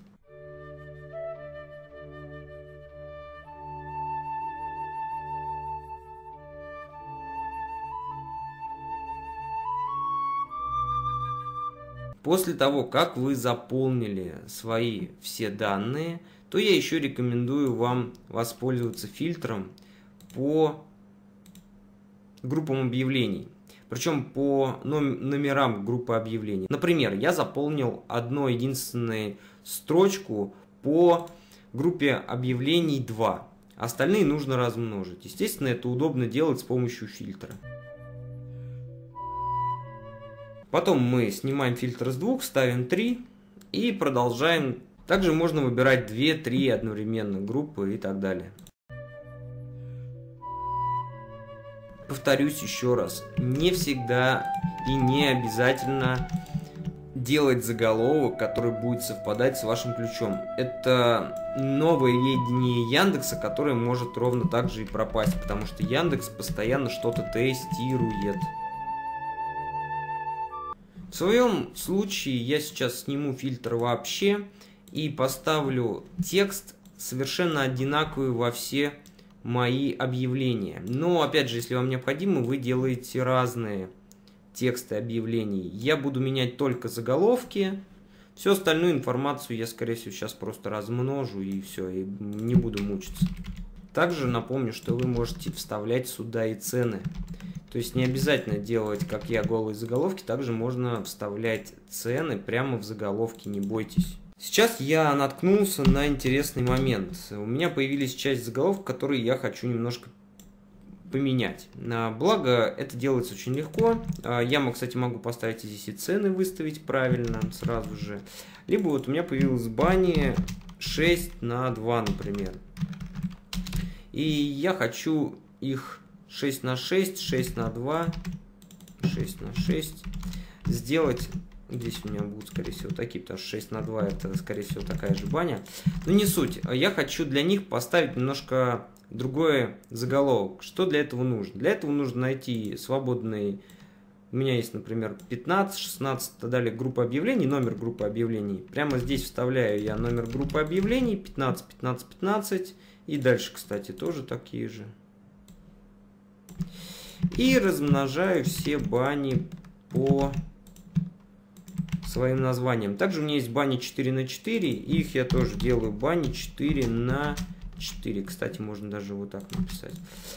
После того, как вы заполнили свои все данные, то я еще рекомендую вам воспользоваться фильтром по группам объявлений. Причем по номерам группы объявлений. Например, я заполнил одну единственную строчку по группе объявлений два. Остальные нужно размножить. Естественно, это удобно делать с помощью фильтра. Потом мы снимаем фильтр с двух, ставим три и продолжаем. Также можно выбирать две, три одновременно группы и так далее. Повторюсь еще раз, не всегда и не обязательно делать заголовок, который будет совпадать с вашим ключом. Это новое видение Яндекса, которое может ровно так же и пропасть, потому что Яндекс постоянно что-то тестирует. В своем случае я сейчас сниму фильтр вообще и поставлю текст совершенно одинаковый во все мои объявления. Но опять же, если вам необходимо, вы делаете разные тексты объявлений. Я буду менять только заголовки. Всю остальную информацию я, скорее всего, сейчас просто размножу и все, и не буду мучиться. Также напомню, что вы можете вставлять сюда и цены. То есть не обязательно делать, как я, голые заголовки, также можно вставлять цены прямо в заголовки, не бойтесь. Сейчас я наткнулся на интересный момент. У меня появились часть заголовков, которые я хочу немножко поменять. Благо, это делается очень легко. Я, кстати, могу поставить здесь и цены выставить правильно сразу же. Либо вот у меня появилась бани шесть на два, например. И я хочу их шесть на шесть, шесть на два, шесть на шесть сделать. Здесь у меня будут, скорее всего, такие, потому что шесть на два это, скорее всего, такая же баня. Но не суть. Я хочу для них поставить немножко другой заголовок. Что для этого нужно? Для этого нужно найти свободный... У меня есть, например, пятнадцать, шестнадцать, и так далее, группа объявлений, номер группы объявлений. Прямо здесь вставляю я номер группы объявлений, пятнадцать, пятнадцать, пятнадцать. И дальше, кстати, тоже такие же. И размножаю все бани по своим названиям. Также у меня есть бани четыре на четыре. Их я тоже делаю бани четыре на четыре. Кстати, можно даже вот так написать.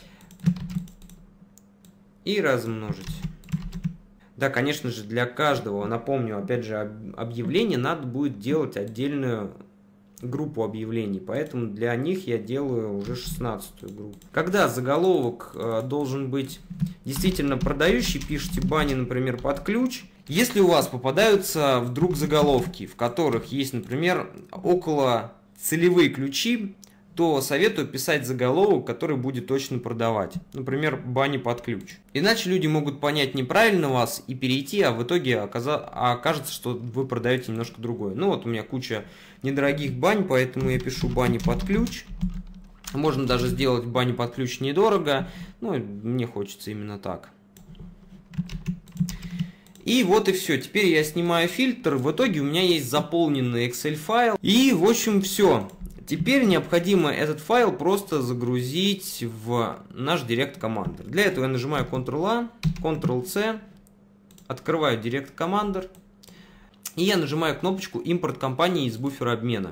И размножить. Да, конечно же, для каждого, напомню, опять же, объявление надо будет делать отдельную группу объявлений, поэтому для них я делаю уже шестнадцатую группу. Когда заголовок э, должен быть действительно продающий, пишите бани, например, под ключ. Если у вас попадаются вдруг заголовки, в которых есть, например, около целевые ключи, то советую писать заголовок, который будет точно продавать. Например, бани под ключ. Иначе люди могут понять неправильно вас и перейти, а в итоге окажется, что вы продаете немножко другое. Ну вот у меня куча недорогих бань, поэтому я пишу бани под ключ. Можно даже сделать бани под ключ недорого, но мне хочется именно так. И вот и все. Теперь я снимаю фильтр. В итоге у меня есть заполненный Excel файл. И в общем все. Теперь необходимо этот файл просто загрузить в наш Direct Commander. Для этого я нажимаю контрол-А, контрол-С, открываю Direct Commander. И я нажимаю кнопочку «Импорт кампании из буфера обмена».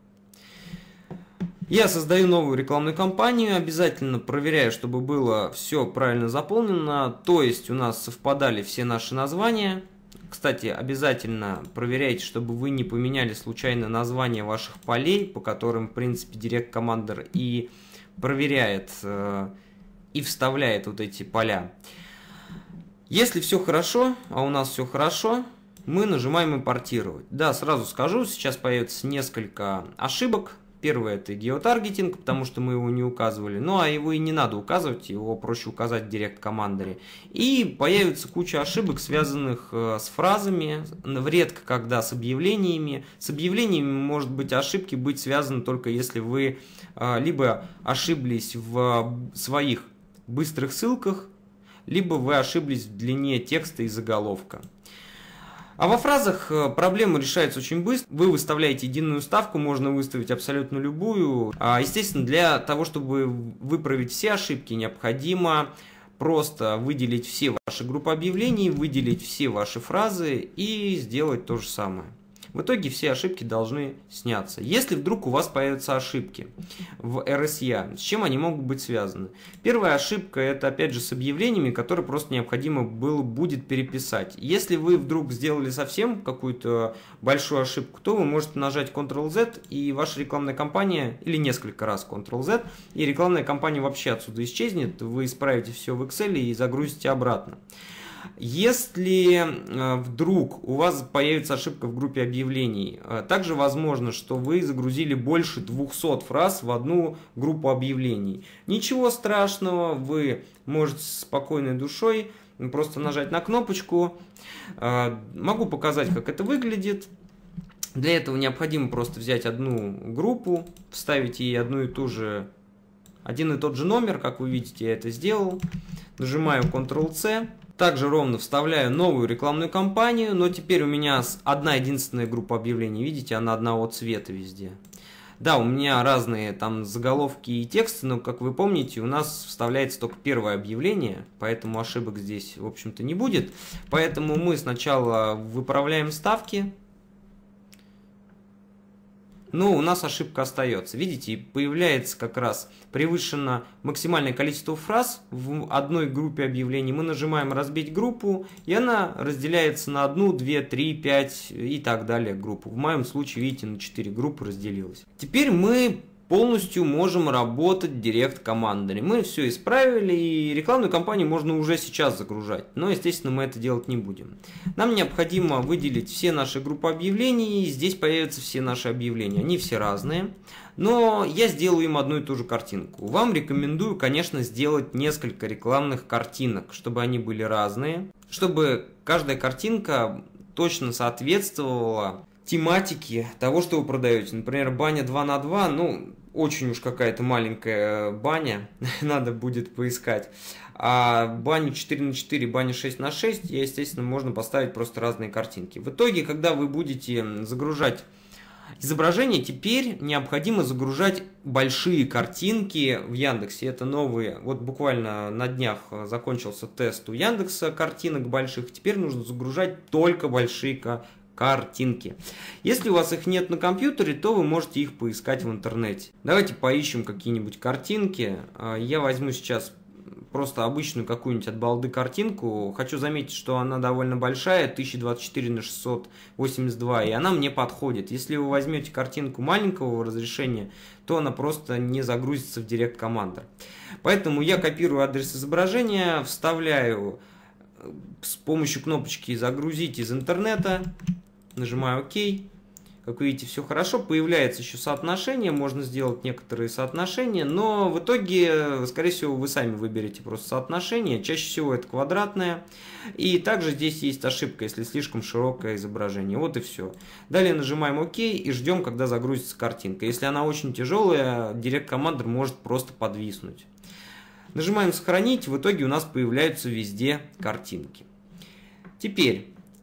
Я создаю новую рекламную кампанию, обязательно проверяю, чтобы было все правильно заполнено, то есть у нас совпадали все наши названия. Кстати, обязательно проверяйте, чтобы вы не поменяли случайно название ваших полей, по которым, в принципе, Direct Commander и проверяет э, и вставляет вот эти поля. Если все хорошо, а у нас все хорошо, мы нажимаем «Импортировать». Да, сразу скажу, сейчас появится несколько ошибок. Первое — это геотаргетинг, потому что мы его не указывали. Ну, а его и не надо указывать, его проще указать в Direct Commander. И появится куча ошибок, связанных э, с фразами, редко когда с объявлениями. С объявлениями может быть ошибки быть связаны только если вы э, либо ошиблись в своих быстрых ссылках, либо вы ошиблись в длине текста и заголовка. А во фразах проблема решается очень быстро. Вы выставляете единую ставку, можно выставить абсолютно любую. Естественно, для того, чтобы выправить все ошибки, необходимо просто выделить все ваши группы объявлений, выделить все ваши фразы и сделать то же самое. В итоге все ошибки должны сняться. Если вдруг у вас появятся ошибки в эр эс я, с чем они могут быть связаны? Первая ошибка — это опять же с объявлениями, которые просто необходимо было, будет переписать. Если вы вдруг сделали совсем какую-то большую ошибку, то вы можете нажать контрол-зет, и ваша рекламная кампания, или несколько раз контрол-зет, и рекламная кампания вообще отсюда исчезнет, вы исправите все в Excel и загрузите обратно. Если э, вдруг у вас появится ошибка в группе объявлений, э, также возможно, что вы загрузили больше двухсот фраз в одну группу объявлений. Ничего страшного, вы можете с спокойной душой просто нажать на кнопочку. Э, могу показать, как это выглядит. Для этого необходимо просто взять одну группу, вставить ей одну и ту же, один и тот же номер, как вы видите, я это сделал. Нажимаю контрол-С. Также ровно вставляю новую рекламную кампанию, но теперь у меня одна единственная группа объявлений. Видите, она одного цвета везде. Да, у меня разные там заголовки и тексты, но, как вы помните, у нас вставляется только первое объявление, поэтому ошибок здесь, в общем-то, не будет. Поэтому мы сначала выправляем ставки. Но у нас ошибка остается. Видите, появляется как раз превышено максимальное количество фраз в одной группе объявлений. Мы нажимаем «Разбить группу», и она разделяется на одну, две, три, пять и так далее группу. В моем случае, видите, на четыре группы разделилось. Теперь мы полностью можем работать в Direct Commander. Мы все исправили, и рекламную кампанию можно уже сейчас загружать. Но, естественно, мы это делать не будем. Нам необходимо выделить все наши группы объявлений. И здесь появятся все наши объявления. Они все разные. Но я сделаю им одну и ту же картинку. Вам рекомендую, конечно, сделать несколько рекламных картинок, чтобы они были разные. Чтобы каждая картинка точно соответствовала тематики того, что вы продаете. Например, баня два на два, ну, очень уж какая-то маленькая баня, надо будет поискать. А баню четыре на четыре, баню шесть на шесть, естественно, можно поставить просто разные картинки. В итоге, когда вы будете загружать изображение, теперь необходимо загружать большие картинки в Яндексе. Это новые, вот буквально на днях закончился тест у Яндекса картинок больших, теперь нужно загружать только большие картинки. Картинки. Если у вас их нет на компьютере, то вы можете их поискать в интернете. Давайте поищем какие-нибудь картинки. Я возьму сейчас просто обычную какую-нибудь от балды картинку. Хочу заметить, что она довольно большая, тысяча двадцать четыре на шестьсот восемьдесят два, и она мне подходит. Если вы возьмете картинку маленького разрешения, то она просто не загрузится в Direct Commander. Поэтому я копирую адрес изображения, вставляю с помощью кнопочки «Загрузить из интернета», нажимаю «Ок». Как вы видите, все хорошо. Появляется еще соотношение. Можно сделать некоторые соотношения. Но в итоге, скорее всего, вы сами выберете просто соотношение. Чаще всего это квадратное. И также здесь есть ошибка, если слишком широкое изображение. Вот и все. Далее нажимаем «Ок» и ждем, когда загрузится картинка. Если она очень тяжелая, Direct Commander может просто подвиснуть. Нажимаем «Сохранить». В итоге у нас появляются везде картинки. Теперь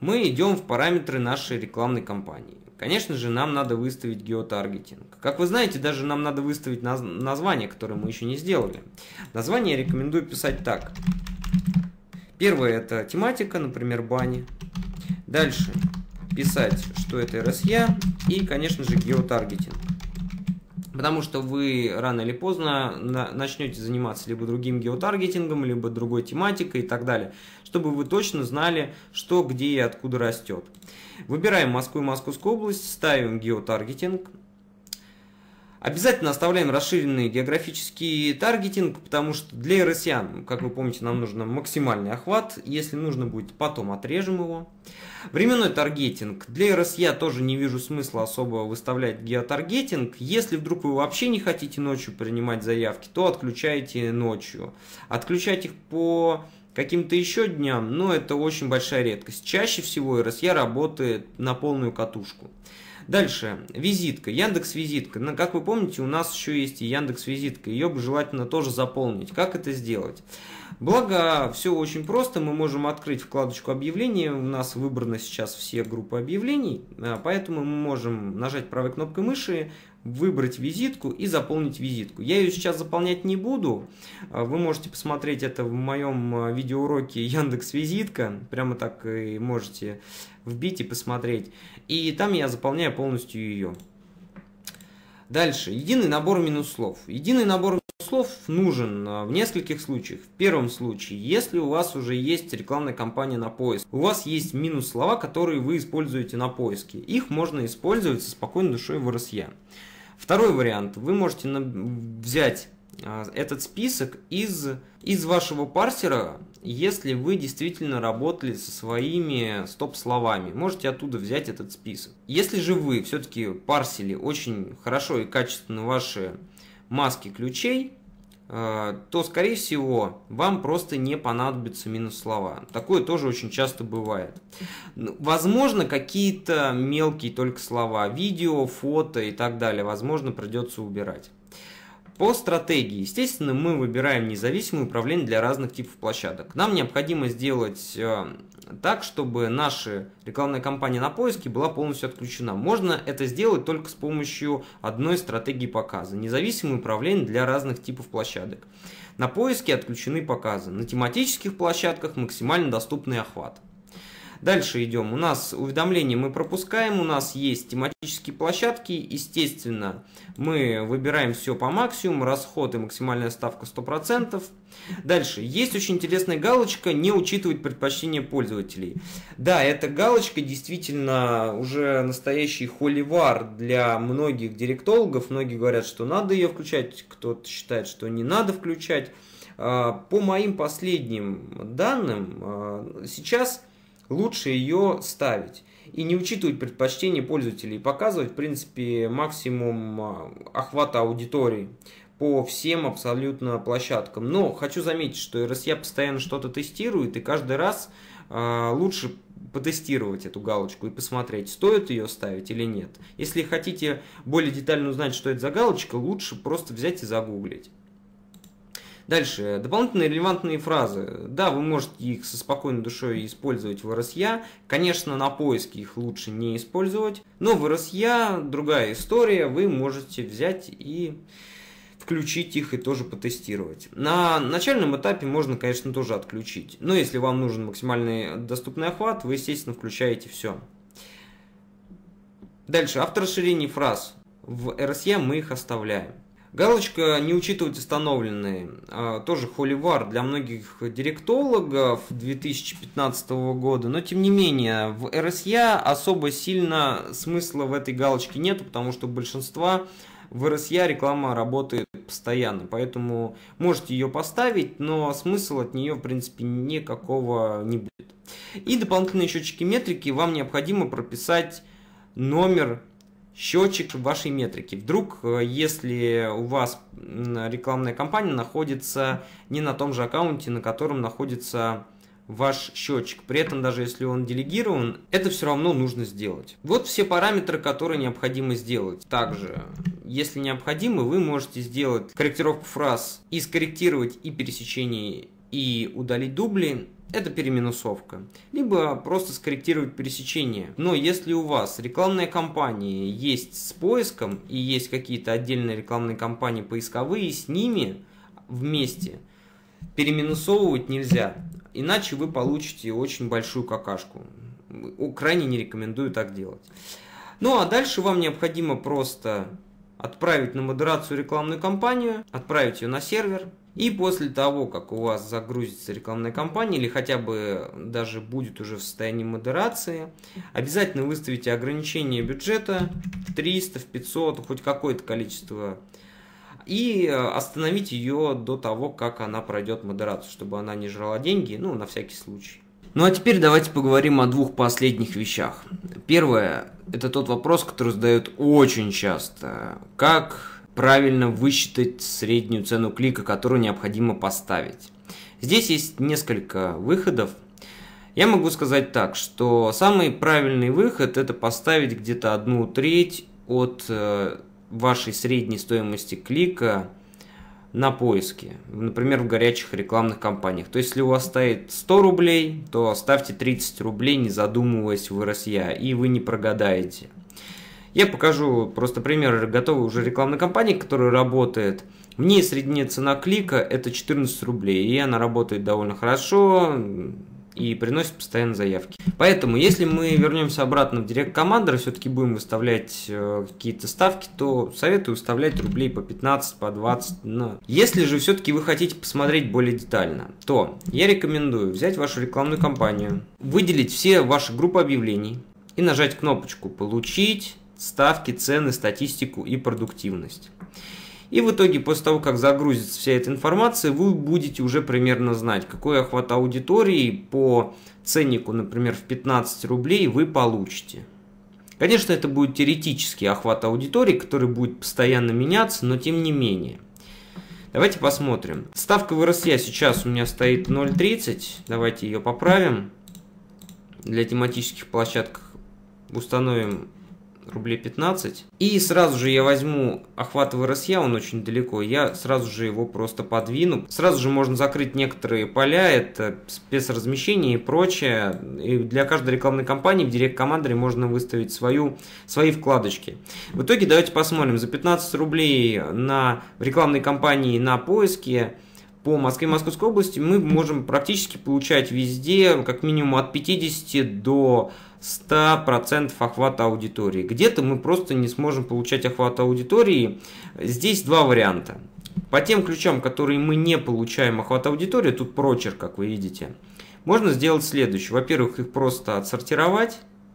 мы идем в параметры нашей рекламной кампании. Конечно же, нам надо выставить геотаргетинг. Как вы знаете, даже нам надо выставить наз название, которое мы еще не сделали. Название я рекомендую писать так. Первое — это тематика, например, бани. Дальше писать, что это эр эс я, и, конечно же, геотаргетинг. Потому что вы рано или поздно начнете заниматься либо другим геотаргетингом, либо другой тематикой и так далее, чтобы вы точно знали, что, где и откуда растет. Выбираем Москву и Московскую область, ставим геотаргетинг. Обязательно оставляем расширенный географический таргетинг, потому что для эр эс я, как вы помните, нам нужен максимальный охват. Если нужно будет, потом отрежем его. Временной таргетинг. Для эр эс я тоже не вижу смысла особо выставлять геотаргетинг. Если вдруг вы вообще не хотите ночью принимать заявки, то отключайте ночью. Отключать их по каким-то еще дням, но это очень большая редкость. Чаще всего эр эс я работает на полную катушку. Дальше, визитка, Яндекс.Визитка. Ну, как вы помните, у нас еще есть и Яндекс.Визитка. Ее бы желательно тоже заполнить. Как это сделать? Благо, все очень просто. Мы можем открыть вкладочку объявления. У нас выбраны сейчас все группы объявлений. Поэтому мы можем нажать правой кнопкой мыши, выбрать визитку и заполнить визитку. Я ее сейчас заполнять не буду. Вы можете посмотреть это в моем видеоуроке Яндекс.Визитка. Прямо так и можете вбить и посмотреть. И там я заполняю полностью ее. Дальше. Единый набор минус-слов. Единый набор минус-слов нужен в нескольких случаях. В первом случае, если у вас уже есть рекламная кампания на поиск, у вас есть минус-слова, которые вы используете на поиске. Их можно использовать со спокойной душой в эр эс я. Второй вариант. Вы можете взять этот список из, из вашего парсера, если вы действительно работали со своими стоп-словами. Можете оттуда взять этот список. Если же вы все-таки парсили очень хорошо и качественно ваши маски ключей, то, скорее всего, вам просто не понадобятся минус-слова. Такое тоже очень часто бывает. Возможно, какие-то мелкие только слова, видео, фото и так далее, возможно, придется убирать. По стратегии, естественно, мы выбираем независимое управление для разных типов площадок. Нам необходимо сделать э, так, чтобы наша рекламная кампания на поиске была полностью отключена. Можно это сделать только с помощью одной стратегии показа. Независимое управление для разных типов площадок. На поиске отключены показы. На тематических площадках максимально доступный охват. Дальше идем. У нас уведомления мы пропускаем, у нас есть тематические площадки, естественно, мы выбираем все по максимуму, расход и максимальная ставка сто процентов. Дальше. Есть очень интересная галочка «Не учитывать предпочтения пользователей». Да, эта галочка действительно уже настоящий холивар для многих директологов. Многие говорят, что надо ее включать, кто-то считает, что не надо включать. По моим последним данным, сейчас лучше ее ставить и не учитывать предпочтения пользователей, показывать, в принципе, максимум охвата аудитории по всем абсолютно площадкам. Но хочу заметить, что эр эс я постоянно что-то тестирует, и каждый раз э, лучше потестировать эту галочку и посмотреть, стоит ее ставить или нет. Если хотите более детально узнать, что это за галочка, лучше просто взять и загуглить. Дальше. Дополнительные релевантные фразы. Да, вы можете их со спокойной душой использовать в эр эс я. Конечно, на поиске их лучше не использовать. Но в эр эс я другая история. Вы можете взять и включить их и тоже потестировать. На начальном этапе можно, конечно, тоже отключить. Но если вам нужен максимальный доступный охват, вы, естественно, включаете все. Дальше. Авторасширение фраз. В эр эс я мы их оставляем. Галочка «Не учитывать установленные» тоже холивар для многих директологов две тысячи пятнадцатого года, но тем не менее в эр эс я особо сильно смысла в этой галочке нету, потому что у большинства в эр эс я реклама работает постоянно, поэтому можете ее поставить, но смысл от нее в принципе никакого не будет. И дополнительные счетчики метрики вам необходимо прописать номер счетчик вашей метрики. Вдруг, если у вас рекламная кампания находится не на том же аккаунте, на котором находится ваш счетчик, при этом даже если он делегирован, это все равно нужно сделать. Вот все параметры, которые необходимо сделать. Также, если необходимо, вы можете сделать корректировку фраз и скорректировать и пересечение и удалить дубли – это переминусовка. Либо просто скорректировать пересечение. Но если у вас рекламные кампании есть с поиском и есть какие-то отдельные рекламные кампании поисковые, с ними вместе переминусовывать нельзя. Иначе вы получите очень большую какашку. Крайне не рекомендую так делать. Ну а дальше вам необходимо просто отправить на модерацию рекламную кампанию, отправить ее на сервер. И после того, как у вас загрузится рекламная кампания, или хотя бы даже будет уже в состоянии модерации, обязательно выставите ограничение бюджета триста, в пятьсот, хоть какое-то количество. И остановите ее до того, как она пройдет модерацию, чтобы она не жрала деньги, ну, на всякий случай. Ну а теперь давайте поговорим о двух последних вещах. Первое, это тот вопрос, который задают очень часто. Как правильно высчитать среднюю цену клика, которую необходимо поставить? Здесь есть несколько выходов. Я могу сказать так, что самый правильный выход – это поставить где-то одну треть от вашей средней стоимости клика на поиске, например, в горячих рекламных кампаниях. То есть, если у вас стоит сто рублей, то ставьте тридцать рублей, не задумываясь в эр эс я, и вы не прогадаете. Я покажу просто пример готовой уже рекламной кампании, которая работает. В ней средняя цена клика это четырнадцать рублей, и она работает довольно хорошо и приносит постоянно заявки. Поэтому, если мы вернемся обратно в Direct Commander и все-таки будем выставлять э, какие-то ставки, то советую выставлять рублей по пятнадцать, по двадцать. Но если же все-таки вы хотите посмотреть более детально, то я рекомендую взять вашу рекламную кампанию, выделить все ваши группы объявлений и нажать кнопочку «Получить ставки, цены, статистику и продуктивность». И в итоге, после того, как загрузится вся эта информация, вы будете уже примерно знать, какой охват аудитории по ценнику, например, в пятнадцать рублей вы получите. Конечно, это будет теоретический охват аудитории, который будет постоянно меняться, но тем не менее. Давайте посмотрим. Ставка в эр эс я сейчас у меня стоит ноль тридцать. Давайте ее поправим. Для тематических площадок установим рублей пятнадцать. И сразу же я возьму охват в эр эс я, он очень далеко, я сразу же его просто подвину. Сразу же можно закрыть некоторые поля, это спецразмещение и прочее. И для каждой рекламной кампании в Direct Commander можно выставить свою, свои вкладочки. В итоге давайте посмотрим. За пятнадцать рублей на рекламной кампании на поиске по Москве и Московской области мы можем практически получать везде как минимум от пятидесяти до ста процентов охвата аудитории. Где-то мы просто не сможем получать охват аудитории. Здесь два варианта. По тем ключам, которые мы не получаем охват аудитории, тут прочерк, как вы видите, можно сделать следующее. Во-первых, их просто отсортировать.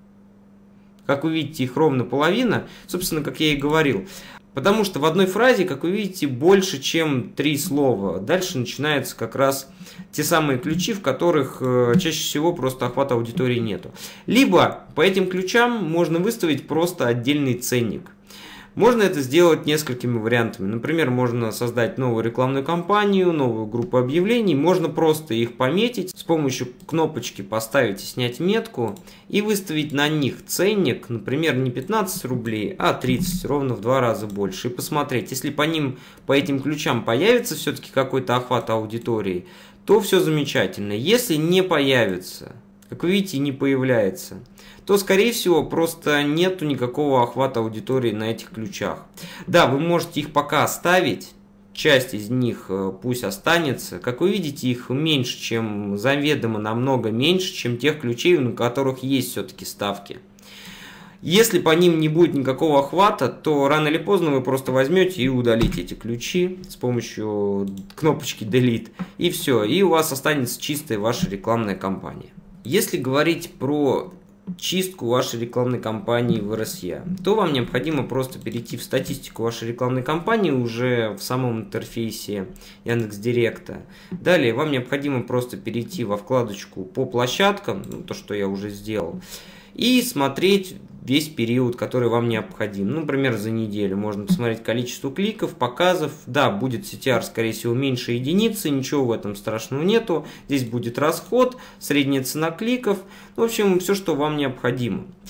Как вы видите, их ровно половина. Собственно, как я и говорил. Потому что в одной фразе, как вы видите, больше, чем три слова. Дальше начинаются как раз те самые ключи, в которых э, чаще всего просто охвата аудитории нету. Либо по этим ключам можно выставить просто отдельный ценник. Можно это сделать несколькими вариантами. Например, можно создать новую рекламную кампанию, новую группу объявлений. Можно просто их пометить, с помощью кнопочки поставить и снять метку и выставить на них ценник, например, не пятнадцать рублей, а тридцать, ровно в два раза больше. И посмотреть, если по ним, по этим ключам появится все-таки какой-то охват аудитории, то все замечательно. Если не появится, как вы видите, не появляется, то, скорее всего, просто нету никакого охвата аудитории на этих ключах. Да, вы можете их пока оставить, часть из них пусть останется. Как вы видите, их меньше, чем заведомо, намного меньше, чем тех ключей, на которых есть все-таки ставки. Если по ним не будет никакого охвата, то рано или поздно вы просто возьмете и удалите эти ключи с помощью кнопочки Delete. И все, и у вас останется чистая ваша рекламная кампания. Если говорить про чистку вашей рекламной кампании в эр эс я, то вам необходимо просто перейти в статистику вашей рекламной кампании уже в самом интерфейсе Яндекс.Директа. Далее вам необходимо просто перейти во вкладочку по площадкам, ну, то, что я уже сделал, и смотреть весь период, который вам необходим. Ну, например, за неделю можно посмотреть количество кликов, показов. Да, будет си ти ар, скорее всего, меньше единицы, ничего в этом страшного нету. Здесь будет расход, средняя цена кликов. В общем, все, что вам необходимо.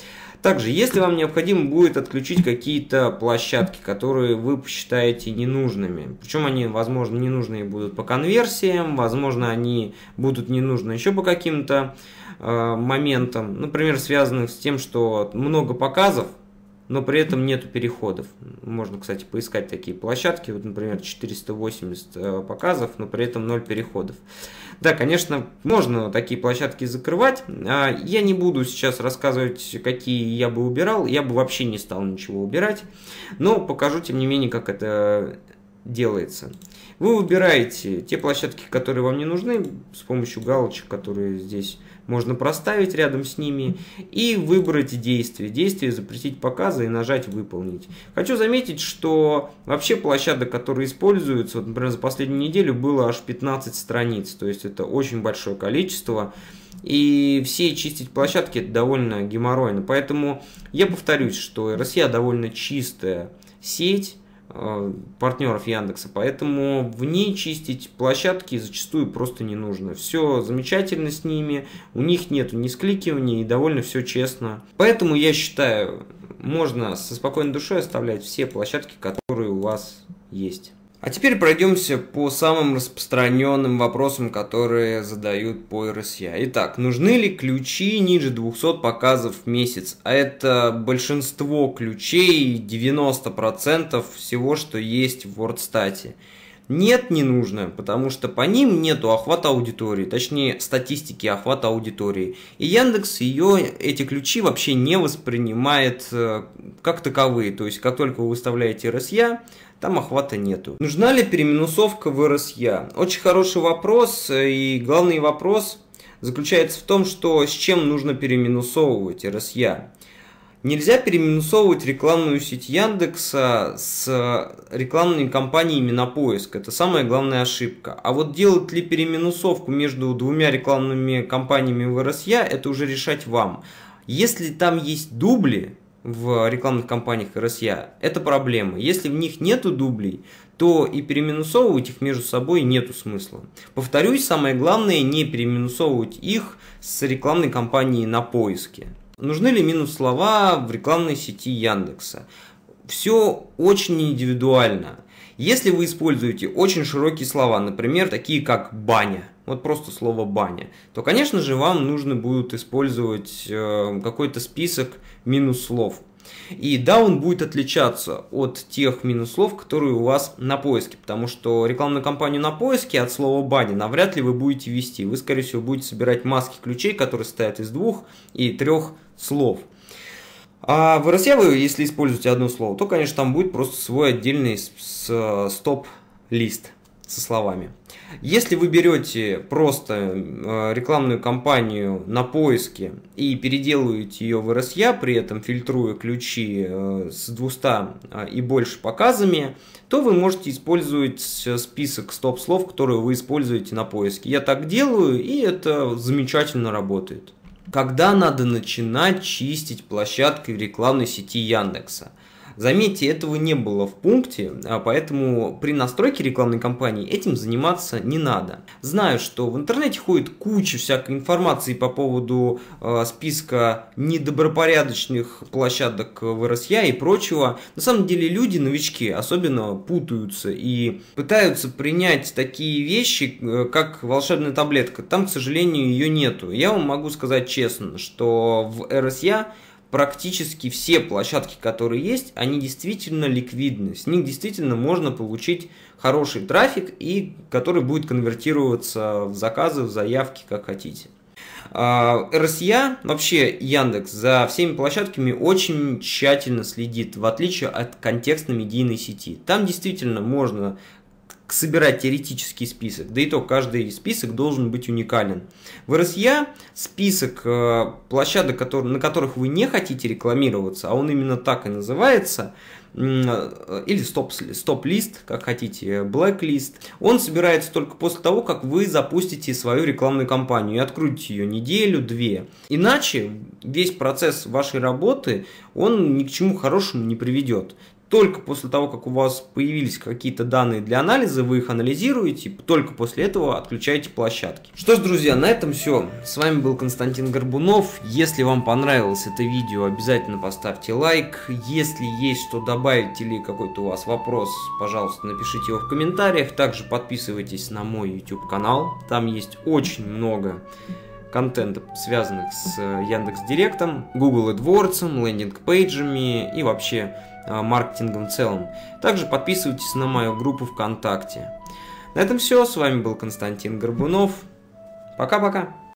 Также, если вам необходимо будет отключить какие-то площадки, которые вы посчитаете ненужными, причем они, возможно, ненужные будут по конверсиям, возможно, они будут ненужны еще по каким-то э, моментам, например, связанных с тем, что много показов, но при этом нету переходов. Можно, кстати, поискать такие площадки, вот, например, четыреста восемьдесят показов, но при этом ноль переходов. Да, конечно, можно такие площадки закрывать. Я не буду сейчас рассказывать, какие я бы убирал, я бы вообще не стал ничего убирать, но покажу, тем не менее, как это делается. Вы выбираете те площадки, которые вам не нужны, с помощью галочек, которые здесь можно проставить рядом с ними, и выбрать действие. Действие запретить показы и нажать выполнить. Хочу заметить, что вообще площадок, которые используются, вот, например, за последнюю неделю было аж пятнадцать страниц, то есть это очень большое количество. И все чистить площадки это довольно геморройно. Поэтому я повторюсь, что эр эс я довольно чистая сеть партнеров Яндекса, поэтому в ней чистить площадки зачастую просто не нужно. Все замечательно с ними, у них нету ни скликивания и довольно все честно. Поэтому я считаю, можно со спокойной душой оставлять все площадки, которые у вас есть. А теперь пройдемся по самым распространенным вопросам, которые задают по эр эс я. Итак, нужны ли ключи ниже двухсот показов в месяц? А это большинство ключей, девяносто процентов всего, что есть в WordStat. Нет, не нужно, потому что по ним нету охвата аудитории, точнее статистики охвата аудитории. И Яндекс ее, эти ключи вообще не воспринимает как таковые. То есть, как только вы выставляете эр эс я, там охвата нету. Нужна ли переминусовка в эр эс я? Очень хороший вопрос, и главный вопрос заключается в том, что с чем нужно переминусовывать эр эс я. Нельзя переминусовывать рекламную сеть Яндекса с рекламными кампаниями на поиск. Это самая главная ошибка. А вот делать ли переминусовку между двумя рекламными кампаниями в эр эс я, это уже решать вам. Если там есть дубли в рекламных кампаниях эр эс я, это проблема. Если в них нету дублей, то и переминусовывать их между собой нету смысла. Повторюсь, самое главное не переминусовывать их с рекламной кампанией на поиске. Нужны ли минус-слова в рекламной сети Яндекса? Все очень индивидуально. Если вы используете очень широкие слова, например, такие как «баня», вот просто слово «баня», то, конечно же, вам нужно будет использовать э, какой-то список минус-слов. И да, он будет отличаться от тех минус-слов, которые у вас на поиске, потому что рекламную кампанию на поиске от слова «баня» навряд ли вы будете вести. Вы, скорее всего, будете собирать маски ключей, которые состоят из двух и трех слов. А в эр эс я вы, если используете одно слово, то, конечно, там будет просто свой отдельный стоп-лист со словами. Если вы берете просто рекламную кампанию на поиске и переделываете ее в эр эс я, при этом фильтруя ключи с двумястами и больше показами, то вы можете использовать список стоп-слов, которые вы используете на поиске. Я так делаю, и это замечательно работает. Когда надо начинать чистить площадки в рекламной сети Яндекса? Заметьте, этого не было в пункте, поэтому при настройке рекламной кампании этим заниматься не надо. Знаю, что в интернете ходит куча всякой информации по поводу э, списка недобропорядочных площадок в эр эс я и прочего. На самом деле люди, новички, особенно путаются и пытаются принять такие вещи, как волшебная таблетка. Там, к сожалению, ее нету. Я вам могу сказать честно, что в эр эс я практически все площадки, которые есть, они действительно ликвидны. С них действительно можно получить хороший трафик, и который будет конвертироваться в заказы, в заявки, как хотите. эр эс я, вообще Яндекс, за всеми площадками очень тщательно следит, в отличие от контекстно-медийной сети. Там действительно можно собирать теоретический список, да и то каждый список должен быть уникален. В эр эс я список э, площадок, которые, на которых вы не хотите рекламироваться, а он именно так и называется, э, или стоп-лист, стоп как хотите, блэк-лист, он собирается только после того, как вы запустите свою рекламную кампанию и откроете ее неделю-две. Иначе весь процесс вашей работы, он ни к чему хорошему не приведет. Только после того, как у вас появились какие-то данные для анализа, вы их анализируете, и только после этого отключаете площадки. Что ж, друзья, на этом все. С вами был Константин Горбунов. Если вам понравилось это видео, обязательно поставьте лайк. Если есть что добавить или какой-то у вас вопрос, пожалуйста, напишите его в комментариях. Также подписывайтесь на мой YouTube канал. Там есть очень много контента, связанных с Яндекс.Директом, Google AdWords, лендинг-пейджами и вообще маркетингом в целом. Также подписывайтесь на мою группу ВКонтакте. На этом все. С вами был Константин Горбунов. Пока-пока.